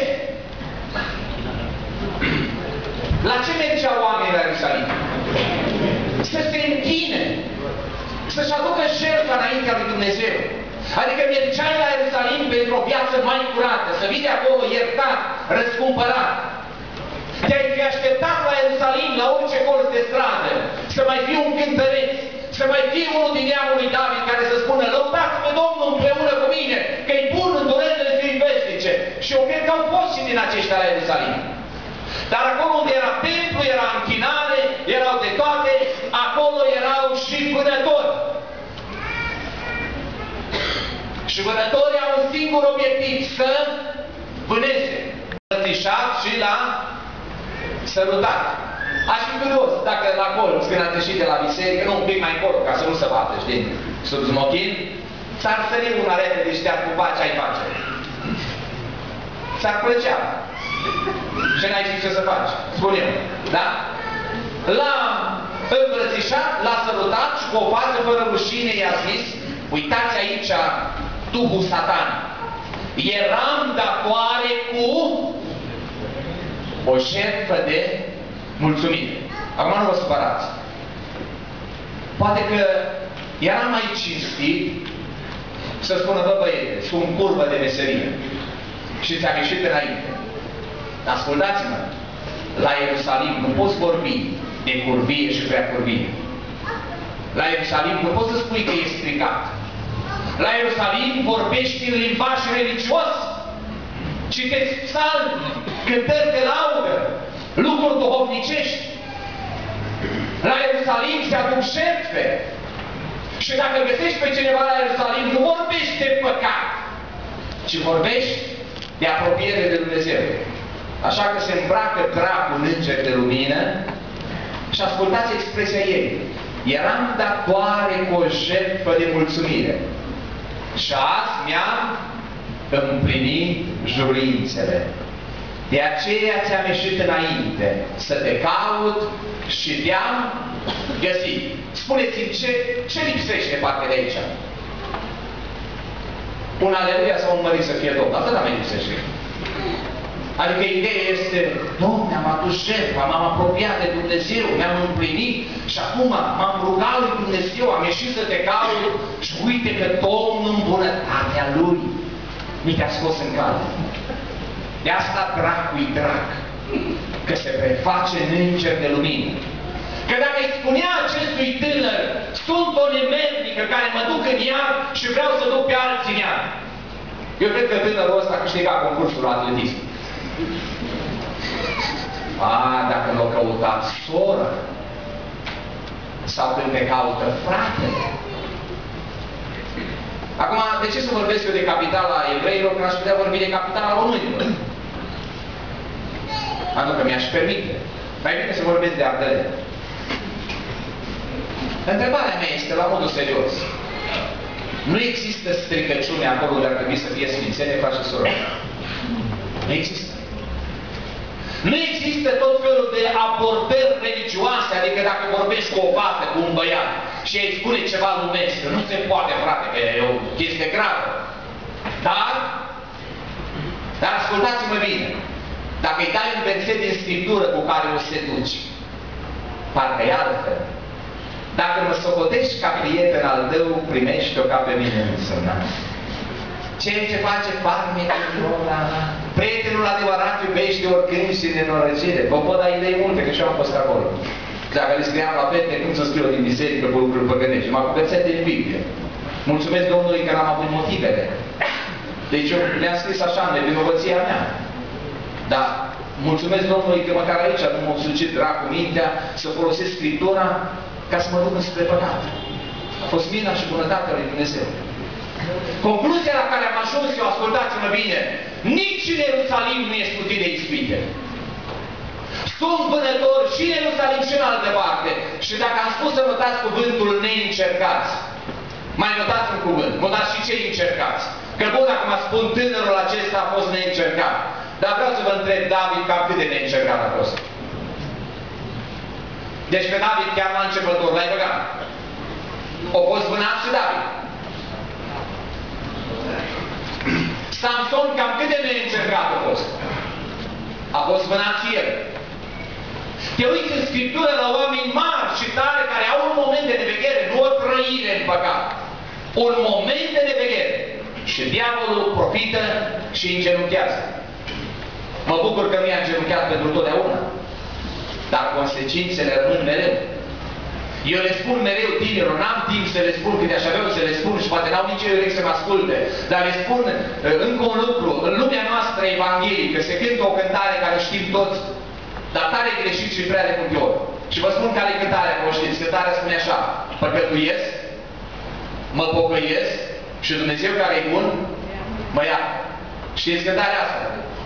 Speaker 1: La ce mergeau oamenii la Ierusalim? Să se închine, să-și aducă jertfa înaintea lui Dumnezeu. Adică mergeai la Ierusalim pentru o viață mai curată, să vii de acolo iertat, răscumpărat. Te-ai fi așteptat la Ierusalim, la orice colț de stradă, să mai fii un cântăreț, să mai fii unul din neamul lui David care să spună: lăudați pe Domnul împreună cu mine, că-i bun în durerele fiii veșnice. Și eu cred că au fost și din aceștia la Ierusalim. Dar acolo unde era templu, era închinare, erau de toate, acolo erau și vânători. Și vânătorii au un singur obiectiv, să vâneze. Îmbrățișat și la sărutat. Aș fi curios dacă la colț, când ați ieșit de la biserică, nu un pic mai încolo, ca să nu se bată, știi, sub smochin, s-ar sări una repede și te-ar pupa ce-ai face. S-ar plăcea. Și n-ai ști ce să faci. Spune eu. Da? L-a îmbrățișat, l-a sărutat și cu o față fără rușine i-a zis: uitați aici Duhul Satan. Eram datoare cu o jertfă de mulțumire. Acum nu vă supărați. Poate că era mai cinstit să spună: bă băiete, sunt curvă de meserie și ți-am ieșit înainte. Ascultați-mă, la Ierusalim nu poți vorbi de curvie și prea curvie. La Ierusalim nu poți să spui că e stricat. La Ierusalim vorbești în limbaj religios, citești psalmi, cântări de laudă, lucruri duhovnicești. La Ierusalim se aduc jertfe. Și dacă găsești pe cineva la Ierusalim, nu vorbești de păcat, ci vorbești de apropiere de Dumnezeu. Așa că se îmbracă dracul în înger de lumină și ascultați expresia ei: eram datoare cu o jertfă de mulțumire și azi mi-am împlinit juruințele. De aceea ți-am ieșit înainte să te caut și te-am găsit. Spuneți-mi, ce lipsește parcă de aici? Un aleluia sau un mărit să fie Domnul. Atât mai lipsește. Adică ideea este: Dom'le, am adus jertfa, m-am apropiat de Dumnezeu, mi-am împlinit și acum m-am rugat lui Dumnezeu, am ieșit să te caut și uite că Domnul în bunătatea Lui mi te-a scos în cale. De asta dracul-i drac, că se preface în înger de lumină. Că dacă îi spunea acestui tânăr: sunt o nemernică care mă duc în iad și vreau să duc pe alții în iad, eu cred că tânărul ăsta câștiga concursul la atletism. Dacă l-o căutat soră sau când te caută fratele. Acum, de ce să vorbesc eu de capitala evreilor când aș putea vorbi de capitala românilor? Pentru că mi-aș permite. Mai bine să vorbesc de Ardele. Întrebarea mea este la modul serios. Nu există stricăciune acolo unde ar trebui să fie sfințenie, frați și surori. Nu există. Nu există tot felul de abordări religioase, adică dacă vorbești cu o fată, cu un băiat și îi spune ceva lumesc, nu se poate, frate, că e o chestie gravă. Dar ascultați-mă bine, dacă îi dai un verset din Scriptură cu care o seduci, parcă e altfel. Dacă mă socotești ca prieten al tău, primești-o ca pe mine însemnat. Ceea ce face farmecul ăla, prietenul adevărat iubește oricând și nenorăcire. Vă pot da idei multe, că și eu am fost acolo. Dacă le scriam la fete, cum să scriu din biserică cu lucruri păgânești? M-am cu versete din Biblie. Mulțumesc Domnului că n-am avut motivele. Deci eu le-am scris așa, în nevinovăția mea. Dar mulțumesc Domnului că măcar aici nu m-a sucit dracu mintea să folosesc Scriptura ca să mă duc înspre păcat. A fost mina și bunătatea lui Dumnezeu. Concluzia la care am ajuns eu, ascultați-mă bine, nici în Ierusalim nu e scutit de ispite. Sunt vânători și în Ierusalim și în altă parte. Și dacă am spus să notați cuvântul neîncercați, mai notați un cuvânt, notați și cei încercați. Că bun, acum spun, tânărul acesta a fost neîncercat. Dar vreau să vă întreb, David, cam cât de neîncercat a fost? Deci pe David chiar la începător l-ai băgat. O fost vânat și David. Samson cam cât de neîncercat a fost? A fost vânat și el. Te uiți în Scriptură la oameni mari și tari care au un moment de neveghere, nu o trăire în păcat. Un moment de neveghere. Și diavolul profită și îngenunchează. Mă bucur că nu i-a îngenunchiat pentru totdeauna. Dar consecințele rămân mereu. Eu le spun mereu tinerilor, n-am timp să le spun cât aș avea să le spun și poate n-au nici eu să mă asculte, dar le spun încă un lucru. În lumea noastră evanghelică se cântă o cântare care știm toți, dar tare greșit și prea de multe ori. Și vă spun care e cântarea, că o știți. Cântarea spune așa: păcătuiesc, mă pocăiesc și Dumnezeu care e bun, mă ia. Știți cântarea asta?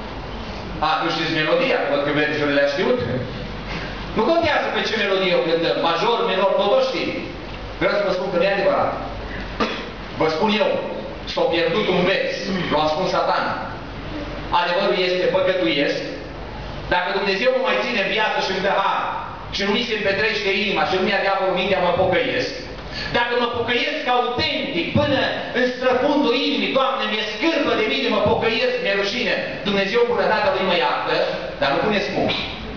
Speaker 1: Nu știți melodia, că văd că versurile le-a știut. Nu contează pe ce melodie o cântăm, major, minor, tot o știm. Vreau să vă spun că nu e adevărat. Vă spun eu, s-a pierdut un vers, l-a spus Satan. Adevărul este păcătuiesc. Dacă Dumnezeu mă mai ține în viață și îmi dă har, și nu mi se împetrește inima, și nu mi-a diavolul mintea, mă pocăiesc. Dacă mă pocăiesc autentic, până în străfundul inimii, Doamne, mi-e scârbă de mine, mă pocăiesc, mi-e rușine, Dumnezeu bunătatea Lui mă iartă, dar nu puneți cum.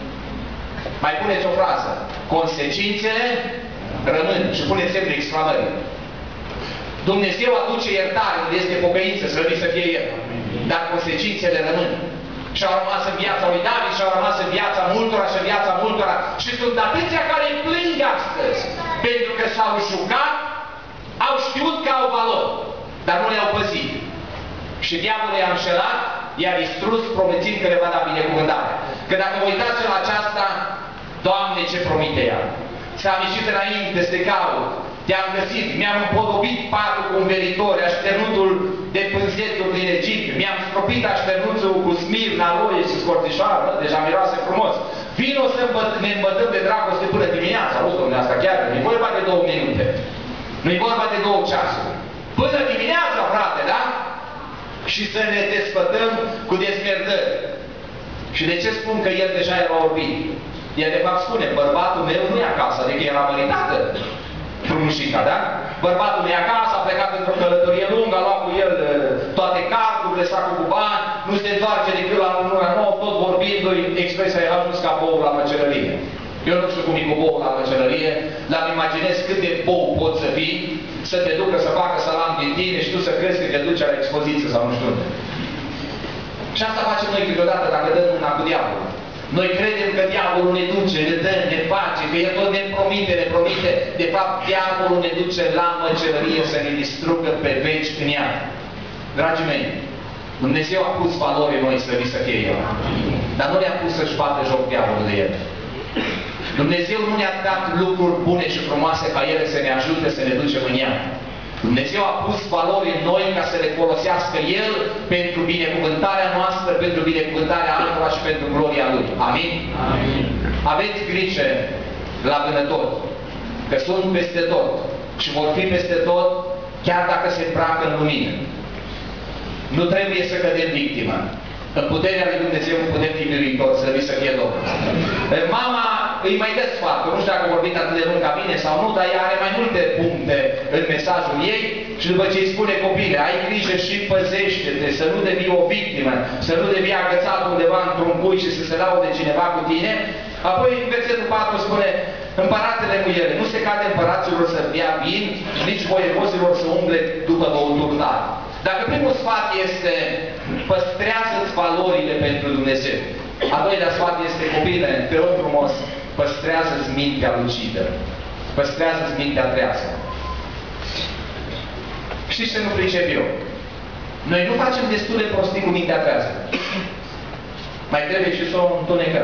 Speaker 1: Mai puneți o frază: consecințele rămân, și puneți semnul exclamării. Dumnezeu aduce iertare unde este pocăință, slăvit să fie El. Dar consecințele rămân. Și au rămas în viața lui David, și au rămas în viața multora și în viața multora. Și sunt atâția care plâng astăzi, pentru că s-au jucat, au știut că au valori, dar nu le-au păzit. Și diavolul i-a înșelat, i-a distrus, promițând că le va da binecuvântare. Că dacă vă uitați la aceasta, Doamne, ce promite ea! Ți-am ieșit înainte să te caut, te-am găsit, mi-am împodobit patul cu învelitori, așternutul de pânzeturi din Egipt, mi-am stropit așternuțul cu smirna, aloie și scorțișoară, deja miroase frumos. Vino să ne îmbătăm de dragoste până dimineața. Auzi, domnule, asta chiar, nu-i vorba de 2 minute, nu-i vorba de 2 ceasuri. Până dimineața, frate, da? Și să ne despătăm cu desmerdări. Și de ce spun că el deja era orbit? El de fapt spune, bărbatul meu nu e acasă, adică era măritată frumușica, da? Bărbatul nu e acasă, a plecat într-o călătorie lungă, a luat cu el toate cardurile, sacul cu bani, nu se întoarce decât la 1 tot vorbindu-i, expresia era ajuns ca boul la măcelărie. Eu nu știu cum e cu boul la măcelărie, dar îmi imaginez cât de bou poți să fii, să te ducă să facă salam din tine și tu să crezi că te duci la expoziție sau nu știu unde. Și asta facem noi câteodată dacă dăm mâna cu diavolul. Noi credem că diavolul ne duce, ne dă, ne face, că el tot ne promite, ne promite. De fapt, diavolul ne duce la măcelărie să ne distrugă pe veci în ea. Dragii mei, Dumnezeu a pus valori în noi, slăvit să fie El. Dar nu ne-a pus să-și bată joc diavolul de El. Dumnezeu nu ne-a dat lucruri bune și frumoase ca ele să ne ajute să ne ducem în ea. Dumnezeu a pus valori în noi ca să le folosească El pentru binecuvântarea noastră, pentru binecuvântarea altora și pentru gloria Lui. Amin? Amin. Aveți grijă la vânători, că sunt peste tot și vor fi peste tot, chiar dacă se îmbracă în lumină. Nu trebuie să cădem victimă. În puterea lui Dumnezeu putem fi biruitori, slăvit să fie Domnul. Mama îi mai dă sfatul, nu știu dacă a vorbit atât de lung ca bine sau nu, dar ea are mai multe puncte în mesajul ei și după ce îi spune copile, ai grijă și păzește-te, să nu devii o victimă, să nu devii agățat undeva într-un cui și să se laude cineva cu tine. Apoi versetul 4 spune, împăratele cu ele, nu se cade împăraților să bea vin, nici voievozilor să umble după băuturi tari. Dacă primul sfat este, păstrează-ți valorile pentru Dumnezeu. Al doilea sfat este, copile, te rog frumos, păstrează-ți mintea lucidă. Păstrează-ți mintea treasă. Știți ce nu pricep eu? Noi nu facem destule prostii cu mintea treasă. Mai trebuie și să o întunecăm.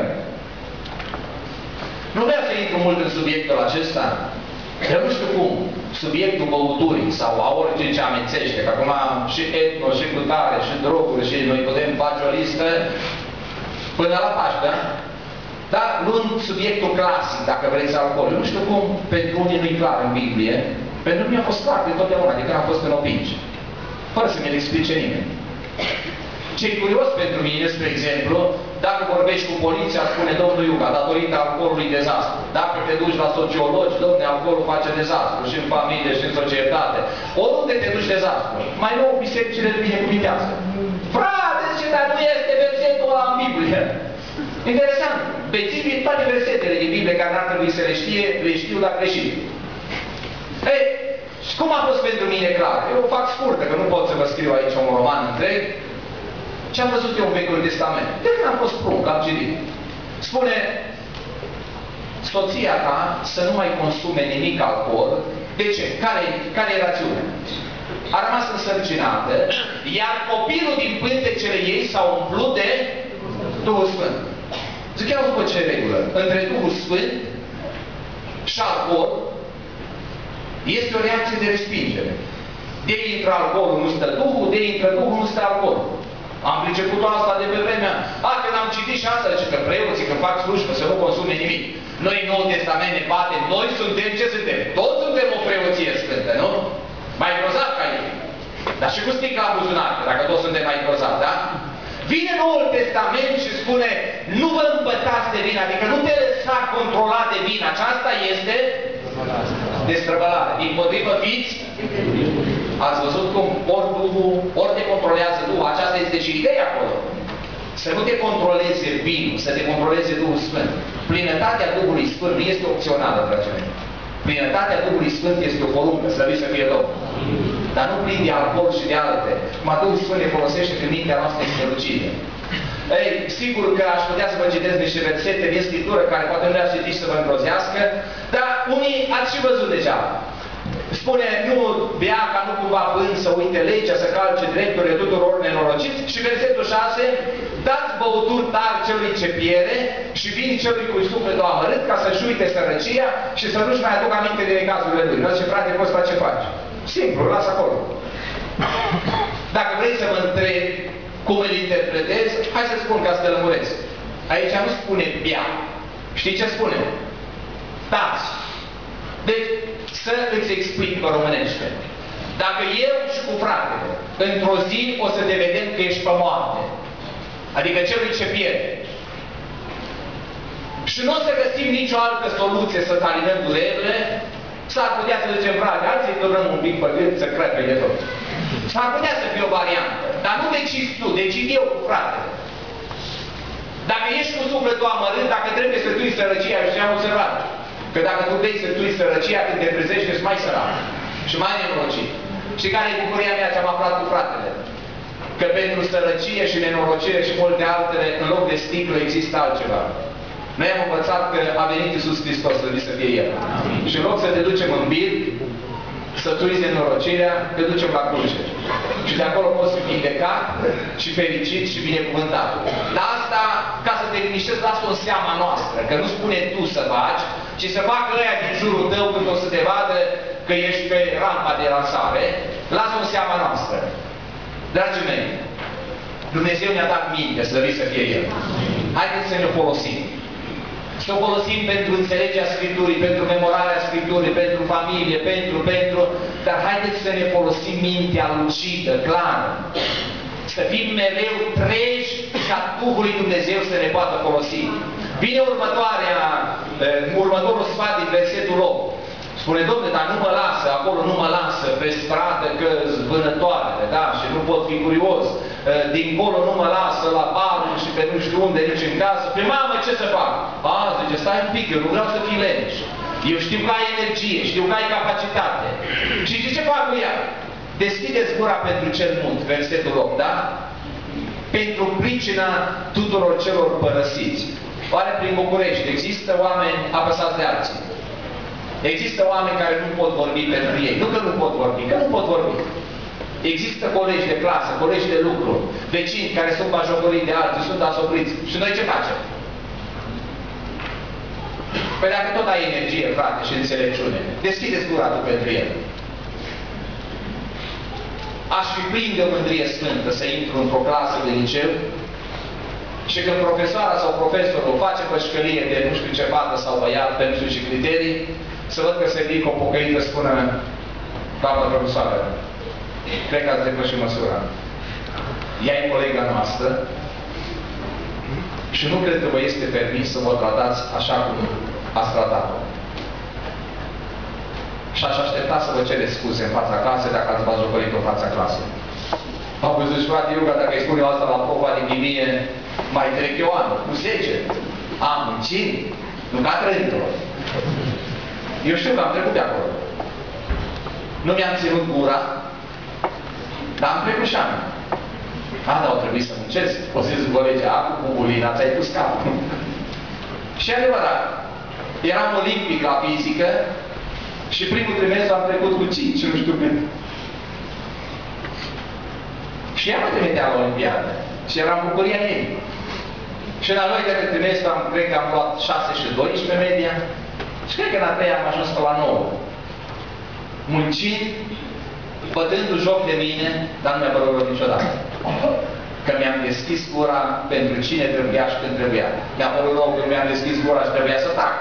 Speaker 1: Nu vreau să intru mult în subiectul acesta. Eu nu știu cum, subiectul băuturii sau a orice ce amețește, că acum și etno, și cutare, și droguri, și noi putem face o listă până la Paște, da? Dar luând subiectul clasic, dacă vreți, alcool, eu nu știu cum, pentru unii nu-i clar în Biblie, pentru mine a fost clar de totdeauna, de când am fost în Opinci, fără să mi-l explice nimeni. Ce-i curios pentru mine, spre exemplu, dacă vorbești cu poliția, spune domnul Iuca, datorită alcoolului dezastru. Dacă te duci la sociologi, domne, alcoolul face dezastru și în familie și în societate. Oriunde te duci dezastru. Mai nou, bisericile îl binecuvintează. Frate, zice, dar nu este versetul ăla în Biblie. Interesant. Bețivii toate versetele din Biblie care n-ar trebui să le știu, dar greșit. Ei, și cum a fost pentru mine clar? Eu o fac scurtă, că nu pot să vă scriu aici un roman întreg. Ce am văzut eu în Vechiul Testament? De când am fost prunc, am citit. Spune, soția ta să nu mai consume nimic alcool. De ce? Care e rațiunea? A rămas însărcinată, iar copilul din pântecele ei s-a umplut de Duhul Sfânt. Zic, iau după ce regulă. Între Duhul Sfânt și alcool este o reacție de respingere. De intră alcoolul, nu stă Duhul, de intră Duhul, nu stă alcoolul. Am priceput asta de pe vremea. Când am citit și asta, zice că preoții, când fac slujbă, să nu consume nimic. Noi în Noul Testament ne bate, noi suntem ce suntem? Toți suntem o preoție sfântă, nu? Mai grozav ca ei. Dar și cu sticla în buzunar, dacă toți suntem mai grozavi, da? Vine Noul Testament și spune, nu vă împătați de vină, adică nu te lăsa controlat de vină. Aceasta este destrăbălare. Dimpotrivă, fiți. Ați văzut cum ori Duhul, ori te controlează Duhul. Aceasta este și ideea acolo. Să nu te controleze vinul, să te controleze Duhul Sfânt. Plinătatea Duhului Sfânt nu este opțională, dragii mei. Plinătatea Duhului Sfânt este o poruncă, slăvit să fie Domnul. Dar nu plin de alcool și de alte. Numai Duhul Sfânt ne folosește când mintea noastră este lucidă. Ei, sigur că aș putea să vă citesc niște versete din Scriptură care poate nu le-ați citit să vă îngrozească, dar unii ați și văzut deja. Spune, nu bea ca nu cumva până să uite legea, să calce drepturile tuturor nenorociți. Și versetul 6, dați băuturi tari celui ce pierde și vin celui cu sufletul amărât ca să-și uite sărăcia și să nu-și mai aducă aminte de necazurile lui. Nu zice, frate, poți face ce faci? Simplu, lasă acolo. Dacă vrei să mă întrebi cum îl interpretez, hai să spun ca să te lămuresc. Aici nu spune bea. Știi ce spune? Tați. Deci, să îți explic pe românește. Dacă eu și cu fratele, într-o zi o să te vedem că ești pe moarte, adică celui ce pierde, și nu o să găsim nicio altă soluție să-ți alinăm durerile, s-ar putea să zicem, frate, alții dărăm un pic pe gând să crepe de tot. S-ar putea să fie o variantă, dar nu decizi tu, decid eu cu fratele. Dacă ești cu sufletul amărât, dacă trebuie să tui sărăcia, și am observat, că dacă tu vrei să tui sărăcia, când te trezești, ești mai sărac și mai nenorocit. Și care e bucuria mea ce am aflat cu fratele? Că pentru sărăcie și nenorocire și multe altele, în loc de sticlă există altceva. Noi am învățat că a venit Iisus Hristos, să fie El. Amin. Și în loc să te ducem în bir, să tuiți nenorocirea, te ducem la cruce. Și de acolo poți fi vindecat și fericit și binecuvântat. Dar asta, ca să te liniștești, lasă-o în seama noastră. Că nu spune tu să faci, ci să facă ăia din jurul tău când o să te vadă că ești pe rampa de lansare. Lasă-o în seama noastră. Dragii mei, Dumnezeu ne-a dat minte, slăvit să fie El. Haideți să ne folosim. Să o folosim pentru înțelegerea Scripturii, pentru memorarea Scripturii, pentru familie, pentru, dar haideți să ne folosim mintea lucidă, clară. să fim mereu treji ca Duhul lui Dumnezeu să ne poată folosi. Vine următorul sfat din versetul 8. Spune, Dom'le, dar nu mă lasă, acolo nu mă lasă, pe stradă că-s vânătoarele, da? Și nu pot fi curios. Dincolo nu mă lasă la baruri și pe nu știu unde, nici în casă. Pe mamă, ce să fac? Zice, stai un pic, eu nu vreau să fii leneș. Eu știu că ai energie, știu că ai capacitate. Și ce fac cu ea? Deschideți gura pentru cel mult, versetul 8, da? Pentru pricina tuturor celor părăsiți. Oare prin București există oameni apăsați de alții? Există oameni care nu pot vorbi pentru ei. Nu că nu pot vorbi, că nu pot vorbi. Există colegi de clasă, colegi de lucru, vecini care sunt bajocoriți de alții, sunt asopriți. Și noi ce facem? Păi dacă tot ai energie, frate, și înțelepciune, deschideți gura tu pentru el. Aș fi plin de o mândrie sfântă să intru într-o clasă de liceu și când profesoara sau profesorul face pășcălie de nu știu ce fată sau băiat, pentru și criterii, să văd că se ridică o pocăită, spună, doamnă profesoară, cred că ați depășit măsura. Ea e colega noastră și nu cred că vă este permis să vă tratați așa cum ați tratat-o. Și aș aștepta să vă cereți scuze în fața clasei dacă ați bajocorit-o în fața clasei. Am văzut și frate Iuga, dacă îi spun eu asta la profa din chimie, mai trec eu anul, cu 10. Am muncit, nu ca trăitor. Eu știu că am trecut de acolo. Nu mi-am ținut gura, dar am trecut și anul. Dar au trebuit să muncesc. O să zic, colegea, cu bubulina, ți-ai pus capul. Și adevărat, eram olimpic la fizică și primul trimestru am trecut cu 5, nu știu cât. Și ea mă trimitea la olimpiadă. Și eram bucuria ei. Și în al doilea trimestru cred că am luat 6 și 12 media. Și cred că în a treia am ajuns pe la 9. Muncind, bătându-și joc de mine, dar nu mi-a părut rău niciodată. Că mi-am deschis gura pentru cine trebuia și când trebuia. Mi-a părut rău că mi-am deschis gura și trebuia să tac.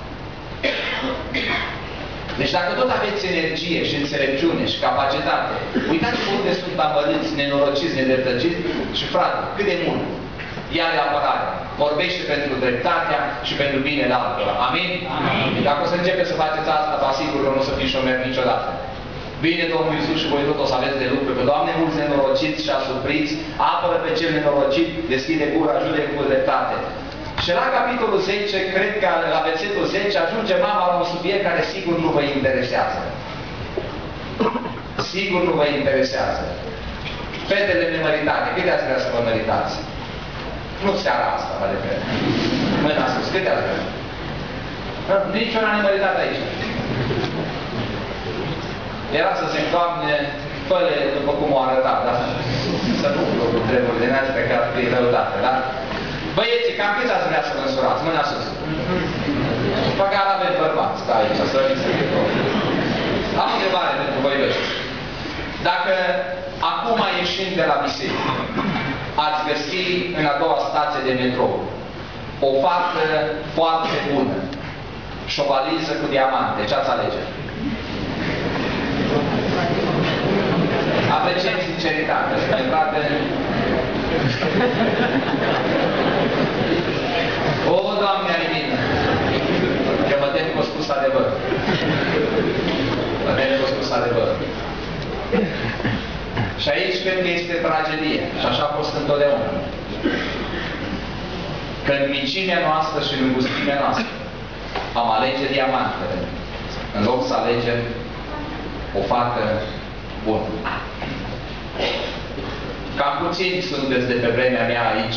Speaker 1: Deci dacă tot aveți energie și înțelepciune și capacitate, uitați-vă unde sunt amărâți, nenorociți, nedreptățiți și frate, cât de mult. Ia-le apărare. Vorbește pentru dreptatea și pentru binele altora. Amin? Amin? Dacă o să începeți să faceți asta, vă asigur că nu o să fiți șomeri niciodată. Vine Domnul Iisus și voi tot o să aveți de lucru, că Doamne, mulți nenorociți și asupriți, apără pe cel nenorocit, deschide gura, judecă cu dreptate. Și la capitolul 10, cred că la versetul 10, ajunge mama la un subiect care sigur nu vă interesează. Sigur nu vă interesează. Fetele nemăritate, câte ați vrea să vă măritați? Nu seara asta, mă refer. Mâna sus, câte ați vrea? Niciuna nemăritat aici. Era să se întoamne făle după cum o arăta, da? Să nu cu treburile din astea că ar fi răutate, da? Băieții, cam câți ați vrea să vă însurați? Mâna sus. Măcar avem bărbați, da, aici, să veniți să fie. Am o întrebare pentru voi băieți. Dacă acum ieșind de la biserică, ați găsi în a doua stație de metrou o fată foarte bună și o valiză cu diamante, ce ați alege? Apreciem sinceritate, spune, frate. O, Doamne, alimină! Că mă tem că o spus adevăr. Mă tem că o spus adevăr. Și aici cred că este tragedie. Și așa a fost întotdeauna. Că în micimea noastră și în îngustimea noastră am alege diamantele, în loc să alegem o fată bună. Cam puțini sunteți de pe vremea mea aici.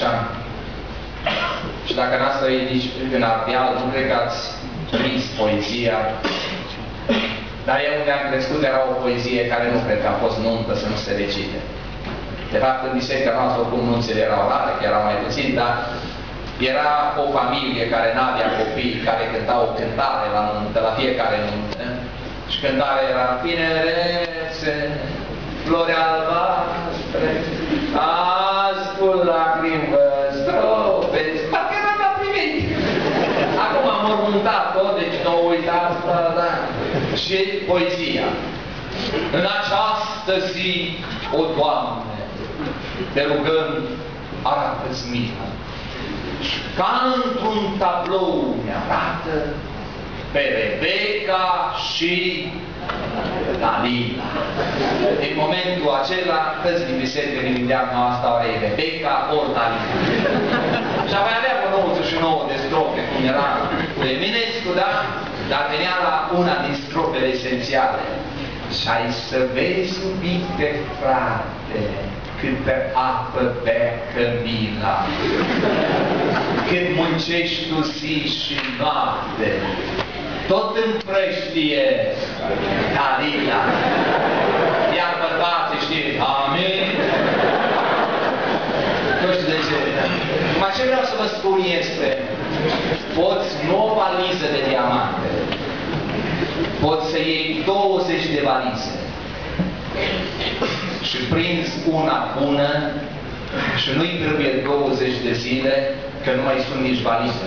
Speaker 1: Și dacă n-ați trăit nici în Ardeal, nu cred că ați prins poezia. Dar eu unde am crescut era o poezie care nu cred că a fost nuntă să nu se recite. De fapt, în biserica noastră, oricum nunțele erau rare, că erau mai puțin, dar era o familie care n-avea copii, care cântau o cântare la nuntă, la fiecare nuntă. Și cântarea era tinerețe, flori albastre, azi cu lacrimi vă stropeți. Parcă era ca primit. Acum am mormântat-o, deci nu uitați, da. Și poezia. În această zi, o Doamne, te rugăm, arată-ți mila. Ca într-un tablou mi-arată pe Rebecca și Dalila. În momentul acela, câți din biserică din Indiana asta ori Rebecca ori Dalila. Și mai avea vreo 99 de strofe, cum era Eminescu, da? Dar venea la una din strofele esențiale. Și ai să vezi, iubite frate, cât pe apă becă mila, când muncești tu zi și noapte, tot împrăștie Dalila. Iar bărbații știe, amin. Nu știu de ce. Numai ce vreau să vă spun este, poți nu o valiză de diamante, poți să iei 20 de valize și prinzi una bună și nu-i trebuie 20 de zile, că nu mai sunt nici valize.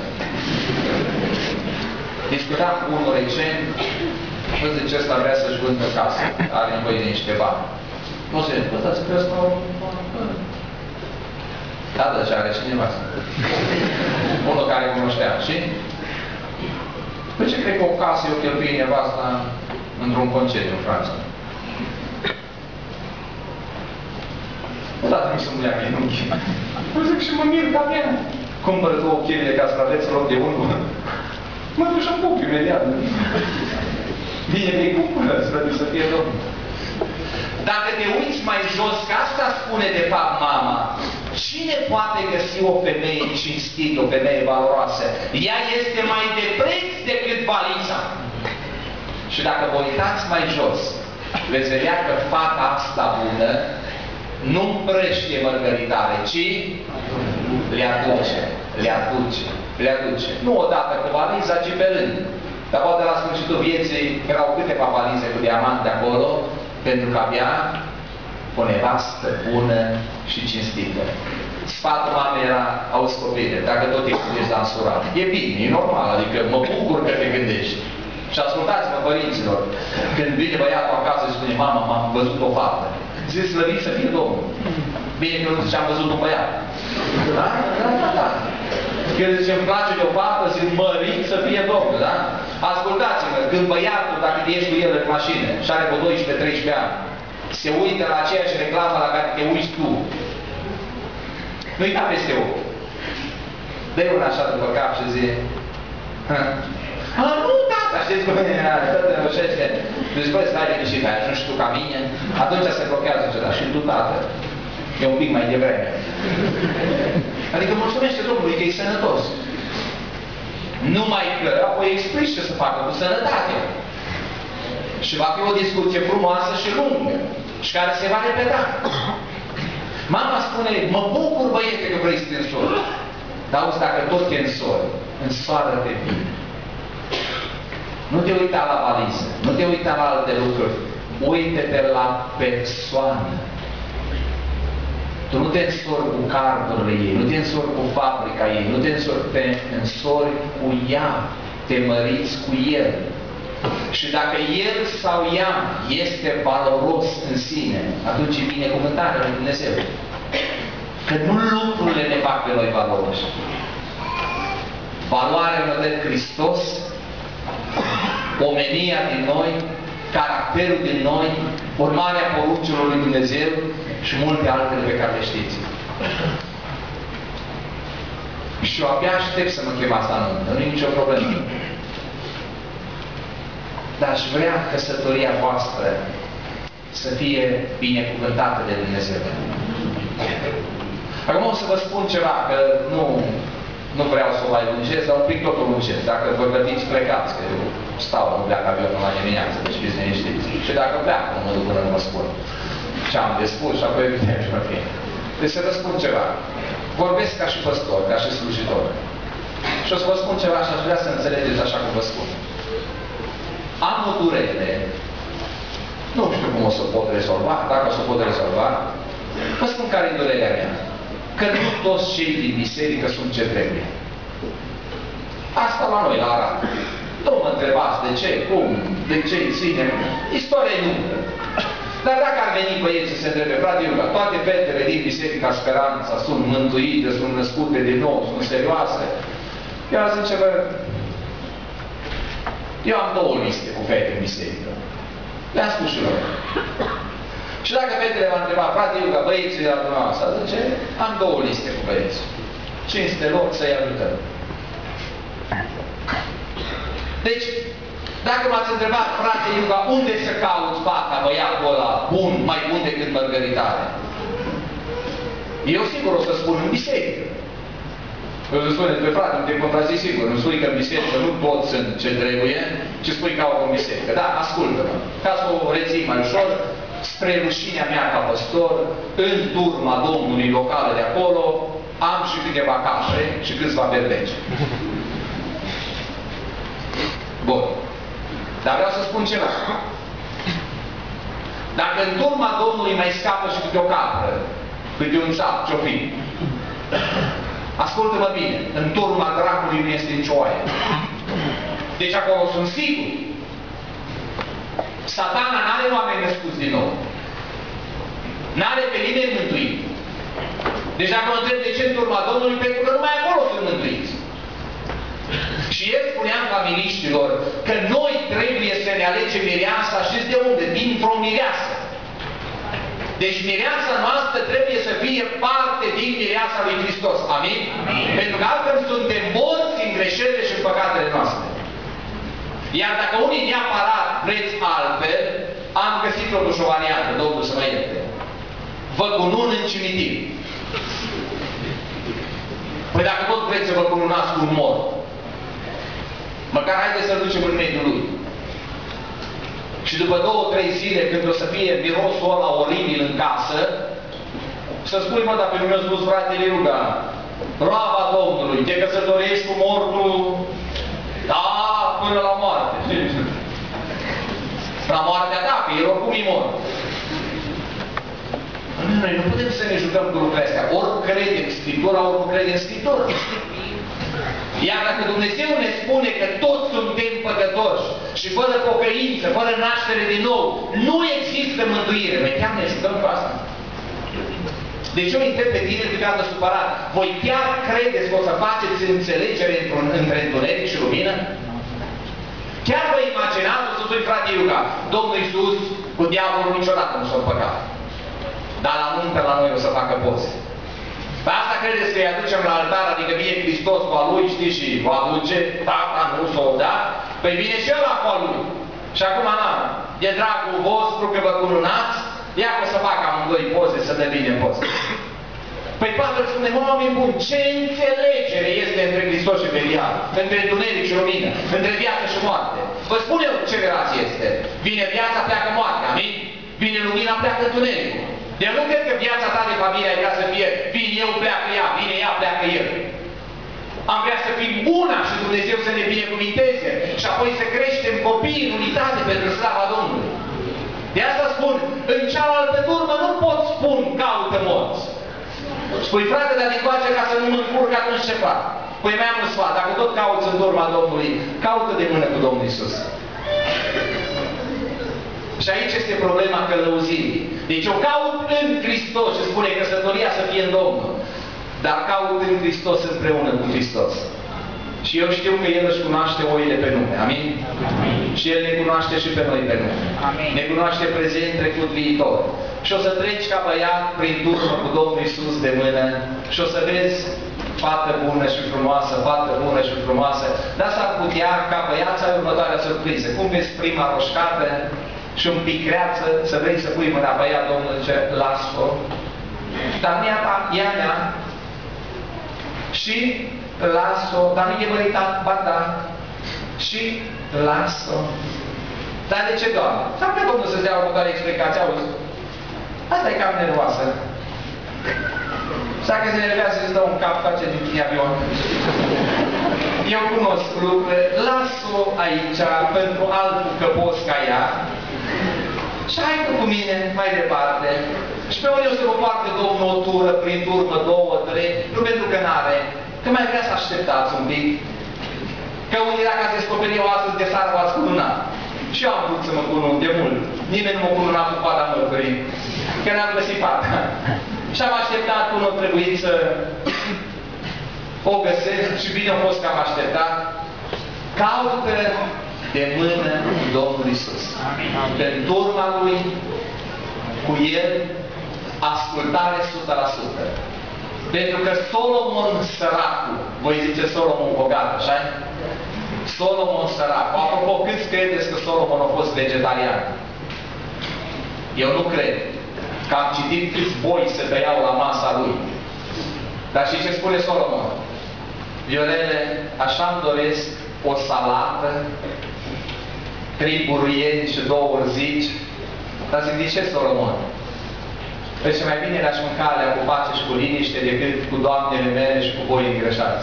Speaker 1: Discutam cu unul recent, nu zice, ăsta vrea să-și vândă casă, are nevoie de niște bani. Nu se zice, ăsta să crezi că da, da, și are cineva. Unul care cunoștea, și? De ce cred că o casă e o cheltuie nevasta într-un concediu în Franța? Odată mi se muia mie în unchi. Mă zic și mă mir ca mea. Cumpără 2 kg ca să aveți loc de unul. Mă duc și-mi pup imediat. Bine că-i cumpără, să fie domnul. Dacă te uiți mai jos, că asta spune de fapt mama, cine poate găsi o femeie cinstită, o femeie valoroasă? Ea este mai de preț decât valiza. Și dacă vă uitați mai jos, veți vedea că fata asta bună nu împrăștie mărgăritare, ci le aduce, le aduce, le aduce. Nu odată cu valiza, ci pe rând. Dar poate la sfârșitul vieții erau câteva valize cu diamante acolo, pentru că avea o nevastă bună și cinstită. Sfatul mamei era, auzi copile, dacă tot ești dansurat, e bine, e normal, adică mă bucur că te gândești. Și ascultați-mă, părinților, când vine băiatul acasă și spune, mama, m-am văzut o fată. Zici, slăvit să fie Domnul. Bine că nu zice, am văzut un băiat. Da? Da, da, da. Când zice, îmi place de o fată, zic, mărit să fie Domnul, da? Ascultați-mă, când băiatul, dacă ești cu el în mașină și are vreo 12-13 ani, se uită la aceeași reclamă la care te uiți tu, nu-i da peste ochi. Dă-i una așa după cap și zice, nu, tata, știți cum e, tata reușește. Deci, băi, stai liniștit, ai ajuns și tu ca mine, atunci se blochează ce da, și tu, tată, e un pic mai devreme. Adică mulțumește Domnului că e sănătos. Numai că apoi explici ce să facă cu sănătate. Și va fi o discuție frumoasă și lungă, și care se va repeta. Mama spune, mă bucur, băiete, că vrei să te însori. Dar auzi, dacă tot te însori, însoară-te bine. Nu te uita la valiză, nu te uita la alte lucruri. Uite-te la persoană. Tu nu te însori cu cardurile ei, nu te însori cu fabrica ei, nu te însori cu ea, te măriți cu el. Și dacă el sau ea este valoros în sine, atunci e binecuvântarea lui Dumnezeu. Că nu lucrurile ne fac pe noi valoroși. Valoarea ne dă Hristos, omenia din noi, caracterul din noi, urmarea poruncilor lui Dumnezeu și multe altele pe care le știți. Și eu abia aștept să mă chem asta în nuntă, nu e nicio problemă. Dar aș vrea căsătoria voastră să fie binecuvântată de Dumnezeu. Acum o să vă spun ceva, că nu vreau să o mai lungesc, dar un pic tot o lungesc. Dacă vă gândiți, plecați, că eu stau, nu pleacă avionul la dimineață, deci fiți liniștiți. Și dacă pleacă, nu mă duc până nu vă spun ce am de spus și apoi vedem și mă fie. Deci să vă spun ceva. Vorbesc ca și păstor, ca și slujitor. Și o să vă spun ceva și aș vrea să înțelegeți așa cum vă spun. Am o durere. Nu știu cum o să o pot rezolva, dacă o să o pot rezolva. Vă spun care e durerea mea. Că nu toți cei din biserică sunt ce trebuie. Asta la noi, la Arad. Nu mă întrebați de ce, cum, de ce îi ținem. Istoria e lungă. Dar dacă ar veni băieți să se întrebe, frate Iuga, toate fetele dovedit Biserica Speranța, sunt mântuite, sunt născute din nou, sunt serioase. Ea zice, bă, eu am 2 liste cu fete în biserică. Le-am spus și lor. Și dacă fetele m-a întrebat, frate, eu ca băieții la dumneavoastră, zice, am 2 liste cu băieți. Cinste lor să-i ajutăm. Deci, dacă m-ați întrebat, frate Iuga, unde să cauți fata, băiatul ăla bun, mai bun decât Mărgăritare? Eu sigur o să spun în biserică. O să spune, frate, nu te contrazic sigur, nu spui că în biserică nu toți sunt ce trebuie, ci spui caut în biserică. Da, ascultă-mă. Ca să o reții mai ușor, spre rușinea mea ca păstor, în turma Domnului locală de acolo, am și câteva cașe și câțiva berbeci. Bun. Dar vreau să spun ceva. Dacă în turma Domnului mai scapă și câte o capră, câte un țap, ce-o fi, ascultă-mă bine, în turma dracului nu este nicio oaie. Deci acolo sunt sigur. Satana n-are oameni născuți din nou. N-are pe nimeni mântuit. Deci dacă mă întreb de ce în turma Domnului, pentru că numai acolo sunt mântuiți. Și el spunea familiștilor că noi trebuie să ne alegem mireasa, știți de unde? Dintr-o mireasă. Deci mireasa noastră trebuie să fie parte din mireasa lui Hristos. Amin? Amin. Pentru că altfel suntem morți în greșelile și în păcatele noastre. Iar dacă unii neapărat vreți altfel, am găsit totuși o variantă, Domnul să mă ierte. Vă cunun în cimitir. Păi dacă tot vreți să vă cununați cu un mort, măcar haideți să-l ducem în mediul lui. Și după 2-3 zile, când o să fie mirosul ăla oribil în casă, să spui, mă, dar pe mine mi-a spus fratele Iuga, roaba Domnului, te căsătorești cu mortul, da, până la moarte. La moartea ta, că el oricum e mort. Noi nu putem să ne jucăm cu lucrurile astea. Ori crede în Scriptura, ori nu crede în Scriptură. Iar dacă Dumnezeu ne spune că toți suntem păcătoși și fără pocăință, fără naștere din nou, nu există mântuire. Noi chiar ne jucăm cu asta. Deci eu întreb pe tine câteodată supărat. Voi chiar credeți că o să faceți înțelegere între întuneric și lumină? Chiar vă imaginați, o să spui, frate Iuga, Domnul Iisus cu diavolul niciodată nu s-a împăcat. Dar la nuntă la noi o să facă poze. Pe asta credeți că îi aducem la altar, adică vine Hristos cu a lui, știi, și o aduce, tata nu s-o da, păi vine și ăla cu a lui. Și acum, na, de dragul vostru că vă cununați, ia că o să facă amândoi poze, să dă bine poze. Păi Pavel spune, oameni buni, ce înțelegere este între Hristos și Belial, între întuneric și lumină, între viață și moarte. Vă spun eu ce relație este. Vine viața, pleacă moartea, amin? Vine lumina, pleacă întunericul. Deci nu cred că viața ta de familie ai vrea să fie, vine eu, pleacă ea, vine ea, pleacă el. Am vrea să fim una și Dumnezeu să ne binecuvinteze și apoi să creștem copii în unitate pentru slava Domnului. De asta spun, în cealaltă turmă nu pot spun caută morți. Spui, frate, dar din coace ca să nu mă încurc, atunci ce fac? Păi mai am un sfat, dacă tot cauți în turma Domnului, caută de mână cu Domnul Iisus. Și aici este problema călăuzirii. Deci eu caut în Hristos și spune căsătoria să fie în Domnul. Dar caut în Hristos împreună cu Hristos. Și eu știu că El își cunoaște oile pe nume. Amin? Amin. Și El ne cunoaște și pe noi pe nume. Amin. Ne cunoaște prezent, trecut, viitor. Și o să treci ca băiat prin turmă cu Domnul Iisus de mână și o să vezi fată bună și frumoasă, fată bună și frumoasă. Dar s-ar putea ca băiat să ai următoarea surpriză. Cum vezi prima roșcată și un pic creață, să vrei să pui mâna pe ea, Domnul zice, las-o. Dar nu ea ta, ea mea. Și las-o, dar nu e măritat, ba da. Și las-o. Dar de ce, Doamne? S-ar putea Domnul să-ți dea următoare explicație, auzi? Asta e cam nervoasă. S-ar că se nervează să-ți dă un cap, face din avion. Eu cunosc lucrurile, las-o aici pentru altul căpos ca ea. Și hai cu mine mai departe. Și pe unde o să vă poartă Domnul o tură, prin turmă, 2-3, nu pentru că n-are, că mai vrea să așteptați un pic. Că unii dacă ați descoperit o astăzi de sară, v-ați cununat. Și eu am vrut să mă cunun de mult. Nimeni nu m-a cununat cu pada mărturii. Că n-am găsit fata. Și am așteptat până o trebuit să o găsesc și bine a fost că am așteptat. Caută de mână Domnul Iisus. Pe turma Lui, cu El, ascultare 100%. Pentru că Solomon săracul, voi zice Solomon bogat, așa? Solomon săracul. Apropo, câți credeți că Solomon a fost vegetarian? Eu nu cred. Că am citit câți boi se tăiau la masa lui. Dar și ce spune Solomon? Viorele, așa-mi doresc o salată, 3 buruieni și 2 urzici. Dar zic, de ce Solomon? Deci mai bine le-aș mânca alea cu pace și cu liniște decât cu doamnele mele și cu boii îngreșați.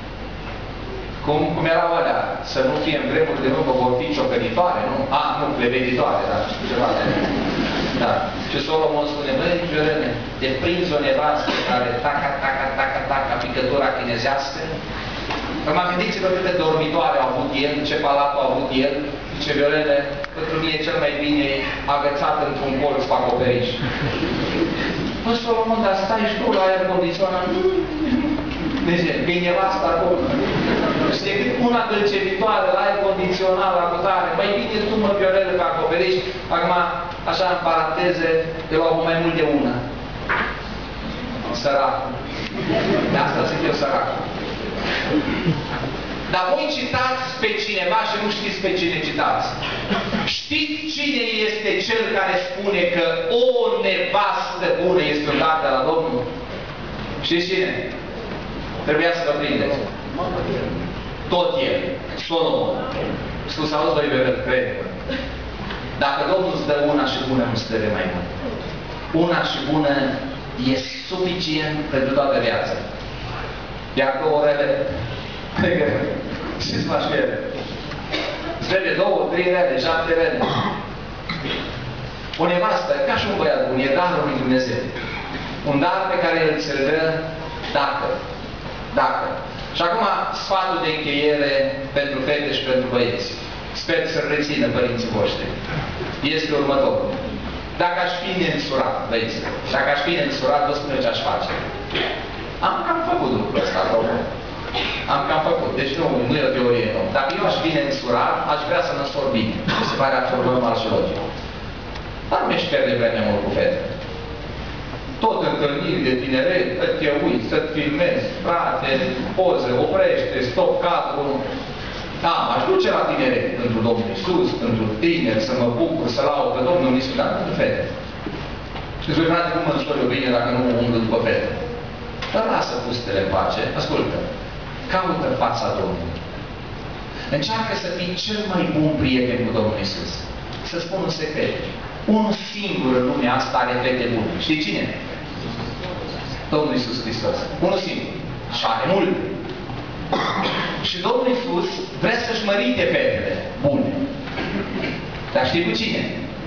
Speaker 1: Cum erau alea? Să nu fie în vremuri de urmă vor fi ciocănitoare, nu? Nu, pleveditoare, dar ceva de... Da. Și Solomon spune, băi, Viorele, te prinzi o nevastă care taca, picătura chinezească. Acum gândiți-vă câte dormitoare a avut el, ce palat a avut el, ce Viorele, pentru mine cel mai bine agățat într-un colț pe acoperiș. Bă, Solomon, dar stai și tu la aer condiționat? Deci, că e nevasta acolo. Și decât una gâlcevitoare, la aer condiționat, la cutare, mai bine tu mă, Viorele, pe acoperiș. Acum, așa, în paranteze, eu am mai mult de una. Sărac. De asta zic eu sărac. Dar voi citați pe cineva și nu știți pe cine citați. Știți cine este cel care spune că o nevastă bună este un dar de la Domnul? Știți cine? Trebuia să vă prindeți. Tot el, Solomon. Spus, auzi, băi, Viorel, crede-mă. Dacă Domnul îți dă una și bună, nu îți dă mai mult. Una și bună e suficient pentru toată viața. Iar 2 orele, ce-ți faci cu ele? Îți trebuie 2, 3 rele, 7 rele. O nevastă, ca și un băiat bun, e darul lui Dumnezeu. Un dar pe care îl ți-l dă dacă. Și acum sfatul de încheiere pentru fete și pentru băieți. Sper să rețină părinții voștri. Este următorul. Dacă aș fi neînsurat, băieți, dacă aș fi neînsurat, vă spun eu ce aș face. Am cam făcut lucrul ăsta, am cam făcut. Deci nu e o teorie nouă. Dacă eu aș fi neînsurat, aș vrea să măsor bine. Se pare absolut normal și logic. Dar nu mi-aș pierde prea mult cu fete. Tot întâlniri de tineret, să te uiți, să-ți filmezi, frate, poze, oprește, stop cadru. Da, m-aș duce la tineret, pentru Domnul Iisus, pentru tineri, să mă bucur, să laud pe Domnul Iisus, dar pentru fete. Și spui, frate, cum mă însor eu bine dacă nu mă umblă după fete? Dar lasă pustele în pace, ascultă, caută fața Domnului. Încearcă să fii cel mai bun prieten cu Domnul Iisus. Să spun un secret. Unul singur în lumea asta are fete bune. Știi cine? Domnul Iisus Hristos. Unul singur. Și are mult. Și Domnul Iisus vrea să-și mărite fetele bune. Dar știi cu cine?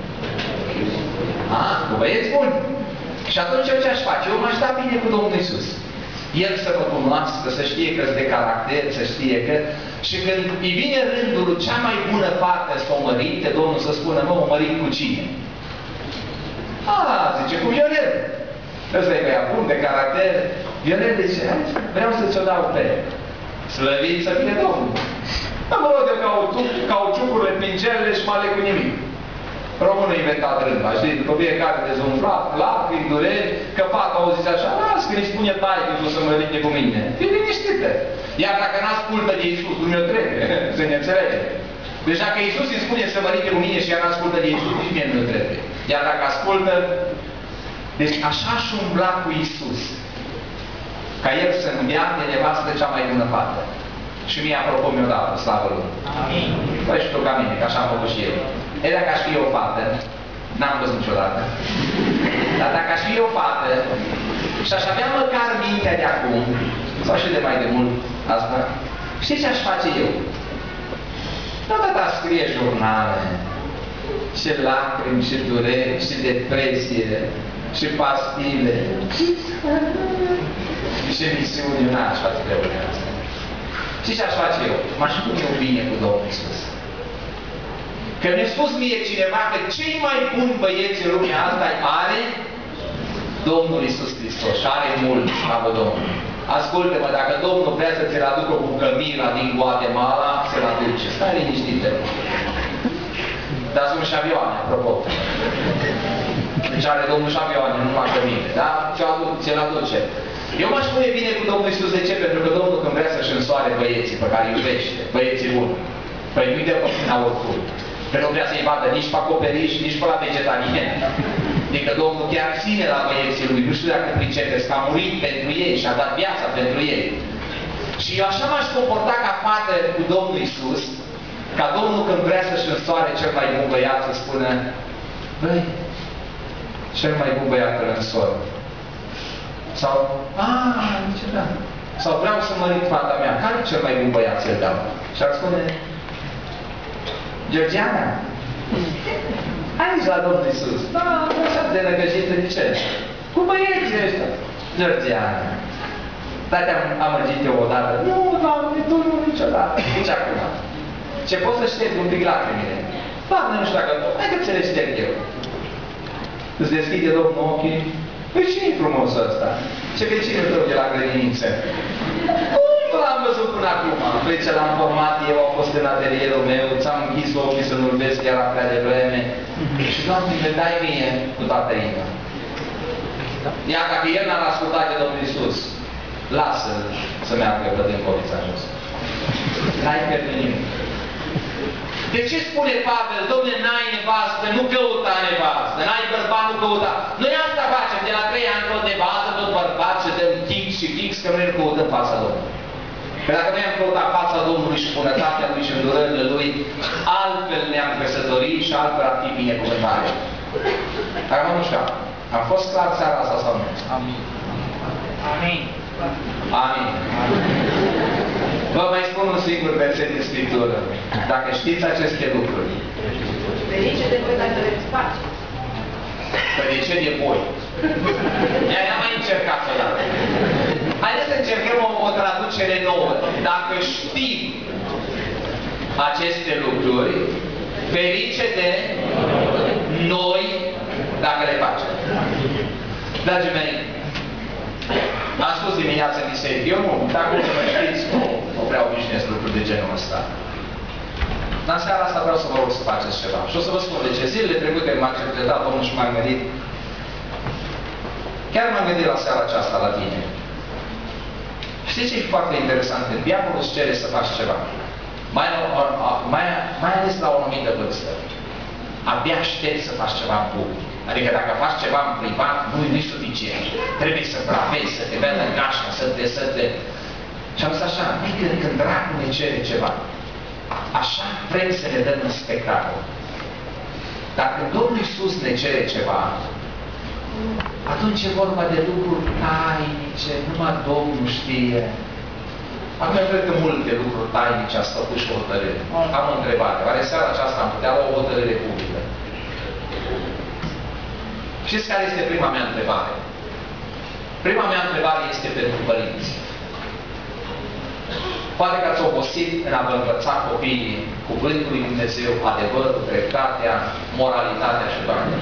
Speaker 1: Cu băieți buni. Și atunci eu ce aș face? Eu m-aș da bine cu Domnul Iisus. El să mă cunoască, să știe că-s de caracter, să știe că... Și când îi vine rândul cea mai bună fată să o mărite, Domnul să spună, mă, o mărit cu cine? Zice, cu Viorel. Ăsta e băiat bun, de caracter. Viorel zice, vreau să ți-o dau pe slăvit să fie Domnul. Dar mă rog de cauciucurile, pingelele și male cu nimic. Românul a inventat rândul, știi? După fiecare dezumflat, lacrimi, dureri, că fata o zice așa, las că îi spune taică tu să mă ridice cu mine. Fii liniștită. Iar dacă n-ascultă de Iisus, nu mi-o trebuie, să ne înțelege. Deci dacă Iisus îi spune să mă ridice cu mine și ea n-ascultă de Iisus, nici mie nu-mi trebuie. Iar dacă ascultă, deci așa și umbla cu Iisus. Ca El să-mi dea de nevastă cea mai bună fată. Și mie, apropo, mi-o dată, slavă Lui. Amin. Păi și tu ca mine, că așa am făcut și eu. Dacă aș fi eu o fată, n-am văzut niciodată, dar dacă aș fi eu o fată și aș avea măcar mintea de acum, sau și de mai de mult asta, știi ce aș face eu? Nu atâta scrie jurnale, și lacrimi, și dureri, și depresie, și pastile, și misiuni, n-aș face treburile astea. Știi ce aș face eu? M-aș pune eu bine cu Domnul Iisus. Că mi-a spus mie cineva că cei mai buni băieți în lumea asta are Domnul Iisus Hristos și are mult, slavă Domnului. Ascultă-mă, dacă Domnul vrea să ți-l aducă cu cămila din Guatemala, se-l aduce. Stai liniștit. Dar sunt și avioane, apropo. Deci are Domnul și avioane, nu numai cămile, da? Ți-l aduce. Eu m-aș pune bine cu Domnul Iisus. De ce? Pentru că Domnul când vrea să-și însoare băieții pe care îi iubește, băieții buni, păi nu-i dă păsina oricum. Că nu vrea să-i vadă nici pe acoperiș, nici pe la vegetarieni. Adică Domnul chiar ține la băieții lui, nu știu dacă pricepeți, că a murit pentru ei și a dat viața pentru ei. Și eu așa m-aș comporta ca fată cu Domnul Iisus, ca Domnul când vrea să-și însoare cel mai bun băiat să spună, băi, cel mai bun băiat îl însor. Sau, zice, da. Sau vreau să mărit fata mea, care e cel mai bun băiat să-l dau? Și ar spune, Georgiana, hai la Domnul Iisus. Da, așa de năgăjită, de ce? Cu băieții ăștia. Georgiana. Dar te-am amăgit eu odată. Nu, Doamne, tu nu niciodată. Nici acum. Ce poți să ștergi un pic lacrimile? Doamne, nu știu dacă tu. Hai că ți le șterg eu. Îți deschide Domnul ochii. Păi ce-i frumos ăsta? Ce vecinul tău de la grădiniță? Cum l-am văzut până acum? Păi ce l-am format eu, a fost în atelierul meu, ți-am închis ochii să nu-l vezi, chiar prea de vreme. Și Doamne, le dai mie cu toată inima. Iar dacă el n-ar ascultat de Domnul Iisus, lasă-l să meargă pe din colița jos. N-ai pierdut nimic. De ce spune Pavel, Dom'le, n-ai nevastă, nu căuta nevastă, n-ai bărbat, nu căuta. Noi asta facem, de la 3 ani tot nevastă, tot bărbat și dăm fix, că noi îl căutăm fața Domnului. Că dacă noi am căutat fața Domnului și bunătatea Lui și îndurările Lui, altfel ne-am căsătorit și altfel ar fi binecuvântare. Dar nu știu, am fost clar seara asta sau nu?
Speaker 4: Amin. Amin.
Speaker 1: Amin. Vă mai spun un singur verset din Scriptură. Dacă știți aceste lucruri.
Speaker 3: Ferice de voi dacă le faci.
Speaker 1: Ferice de voi. Ne-am mai încercat odată. Haideți să încercăm o traducere nouă. Dacă știm aceste lucruri, ferice de noi dacă le facem. Dragii mei, am spus dimineața în biserică, eu nu, dacă nu mă știți, nu prea obișnuiesc lucruri de genul ăsta. Dar în seara asta vreau să vă rog să faceți ceva. Și o să vă spun de ce. Zilele trecute m-a cercetat Domnul și m-am gândit. Chiar m-am gândit la seara aceasta la tine. Știi ce e foarte interesant? Când diavolul îți cere să faci ceva, mai ales la o anumită vârstă, abia aștept să faci ceva în public. Adică dacă faci ceva în privat, nu-i suficient. Trebuie să bravezi, să te vedă în gașcă, să te... Și am zis așa, când dracul ne cere ceva, așa vrem să ne dăm în spectacol. Dar când Domnul Iisus ne cere ceva, atunci e vorba de lucruri tainice, numai Domnul știe. Acum cred că multe lucruri tainice ați făcut și o hotărâre. Am o întrebare. Oare seara aceasta am putea lua o hotărâre publică? Știți care este prima mea întrebare? Prima mea întrebare este pentru părinți. Poate că ați obosit în a vă învăța copiii cuvântul lui Dumnezeu, adevărul, dreptatea, moralitatea și toate.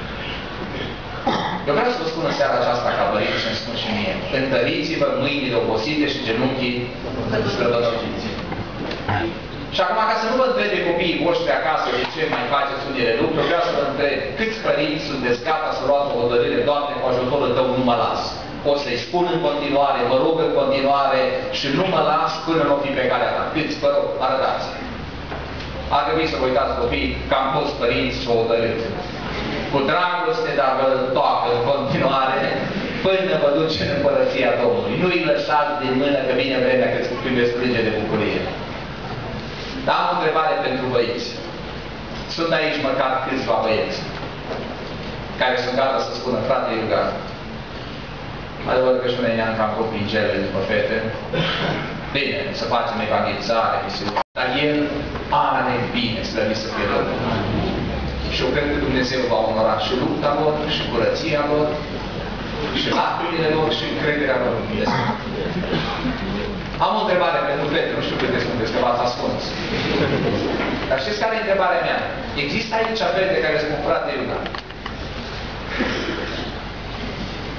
Speaker 1: Eu vreau să vă spun în seara aceasta ca părinți și îmi spun și mie. Întăriți-vă mâinile obosite și genunchii slăbănogiți. Și acum, ca să nu vă întrebe copiii voștri acasă de ce mai faceți unele lucruri, vreau să vă întreb câți părinți sunteți gata să luați o hotărâre, Doamne, cu ajutorul Tău nu mă las. O să-i spun în continuare, mă rog în continuare și nu mă las până nu fi pe calea Ta. Câți, vă rog, arătați. Ar trebui să vă uitați copiii că am fost părinți și o hotărâți. Cu dragoste, dar vă toacă în continuare până vă duce în Împărăția Domnului. Nu-i lăsați din mână că vine vremea când veți plânge de bucurie. Dar am o întrebare pentru băieți. Sunt aici măcar câțiva băieți care sunt gata să spună, frate Iugan, adevărul că și noi ne-am cam copii cele după fete. Bine, să facem evangelizare, misiune. Dar el are bine, slăvit să fie Domnul. Și eu cred că Dumnezeu va onora și lupta lor, și curăția lor, și lacrimile lor, și încrederea lor în Dumnezeu. Am o întrebare pentru fete, nu știu câte sunteți, că v-ați ascuns. Dar știți care e întrebarea mea? Există aici fete care spun, frate Iugan,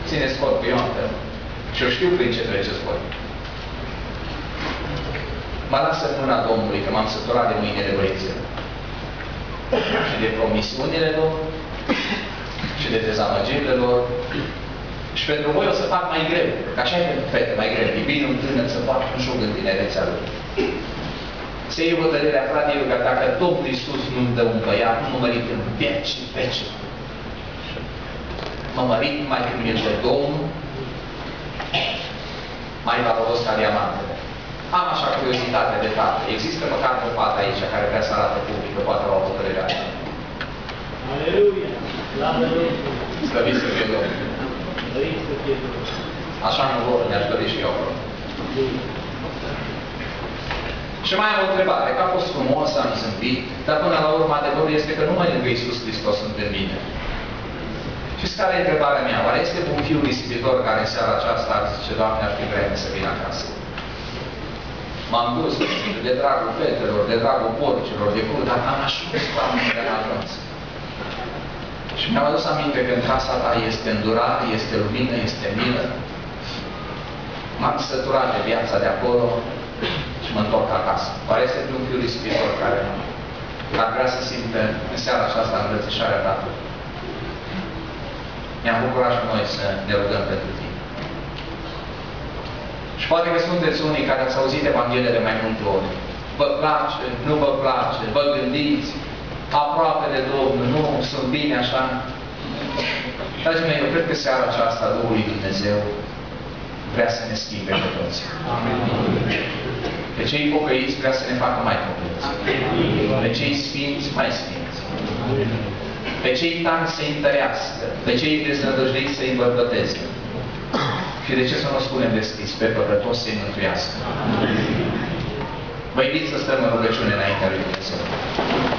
Speaker 1: țineți cont că eu am fel. Și eu știu prin ce treceți voi. Mă lasă în mâna Domnului, că m-am săturat de mâinile băieților. Și de promisiunile lor, și de dezamăgirile lor. Și pentru voi o să fac mai greu. Că așa e pentru fete, mai greu. E bine un tânăr să facă un joc în tinerețea lui. Se iei hotărârea, frate, eu, că dacă Domnul Iisus nu-mi dă un băiat, nu mă mărit în veci și veci. Mă mărit mai când mi-l dă Domnul, mai valoros ca diamantele. Am așa curiozitate de tată. Există măcar o fată aici care vrea să arate publică, poate la o hotărâre așa.
Speaker 5: Aleluia! Slavă Domnului!
Speaker 1: Slăviți să fie Domnul!
Speaker 5: Slăviți să fie Domnul!
Speaker 1: Așa nu vor, mi-aș dori și eu. Și mai am o întrebare, că a fost frumos, am zâmbit, dar până la urmă adevărul este că numai lângă Iisus Hristos sunt în mine. Și care e întrebarea mea? Oare este un fiu risipitor care în seara aceasta ar zice, Doamne, ar fi vreme să vină acasă? M-am dus de dragul fetelor, de dragul porcilor, de cur, dar n-am ajuns, Doamne, de n-am ajuns. Și mi-am adus aminte că în casa ta este îndurare, este lumină, este milă. M-am săturat de viața de acolo și mă întorc acasă. Oare este un fiu risipitor care ar vrea să simte în seara aceasta îmbrățișarea Tatălui? Ne-am bucurat și noi să ne rugăm pentru tine. Și poate că sunteți unii care ați auzit Evanghelia de mai multe ori. Vă place, nu vă place, vă gândiți, aproape de Domnul, nu sunt bine așa. Dragii mei, eu cred că seara aceasta Duhul lui Dumnezeu vrea să ne schimbe pe toți. Pe cei pocăiți vrea să ne facă mai pocăiți. Pe cei sfinți, mai sfinți. Pe cei tari să-i întărească. Pe cei deznădăjduiți să-i îmbărbăteze. Și de ce să nu spunem deschis? Pe păcătoși să-i mântuiască. Vă invit să stăm în rugăciune înaintea lui Dumnezeu.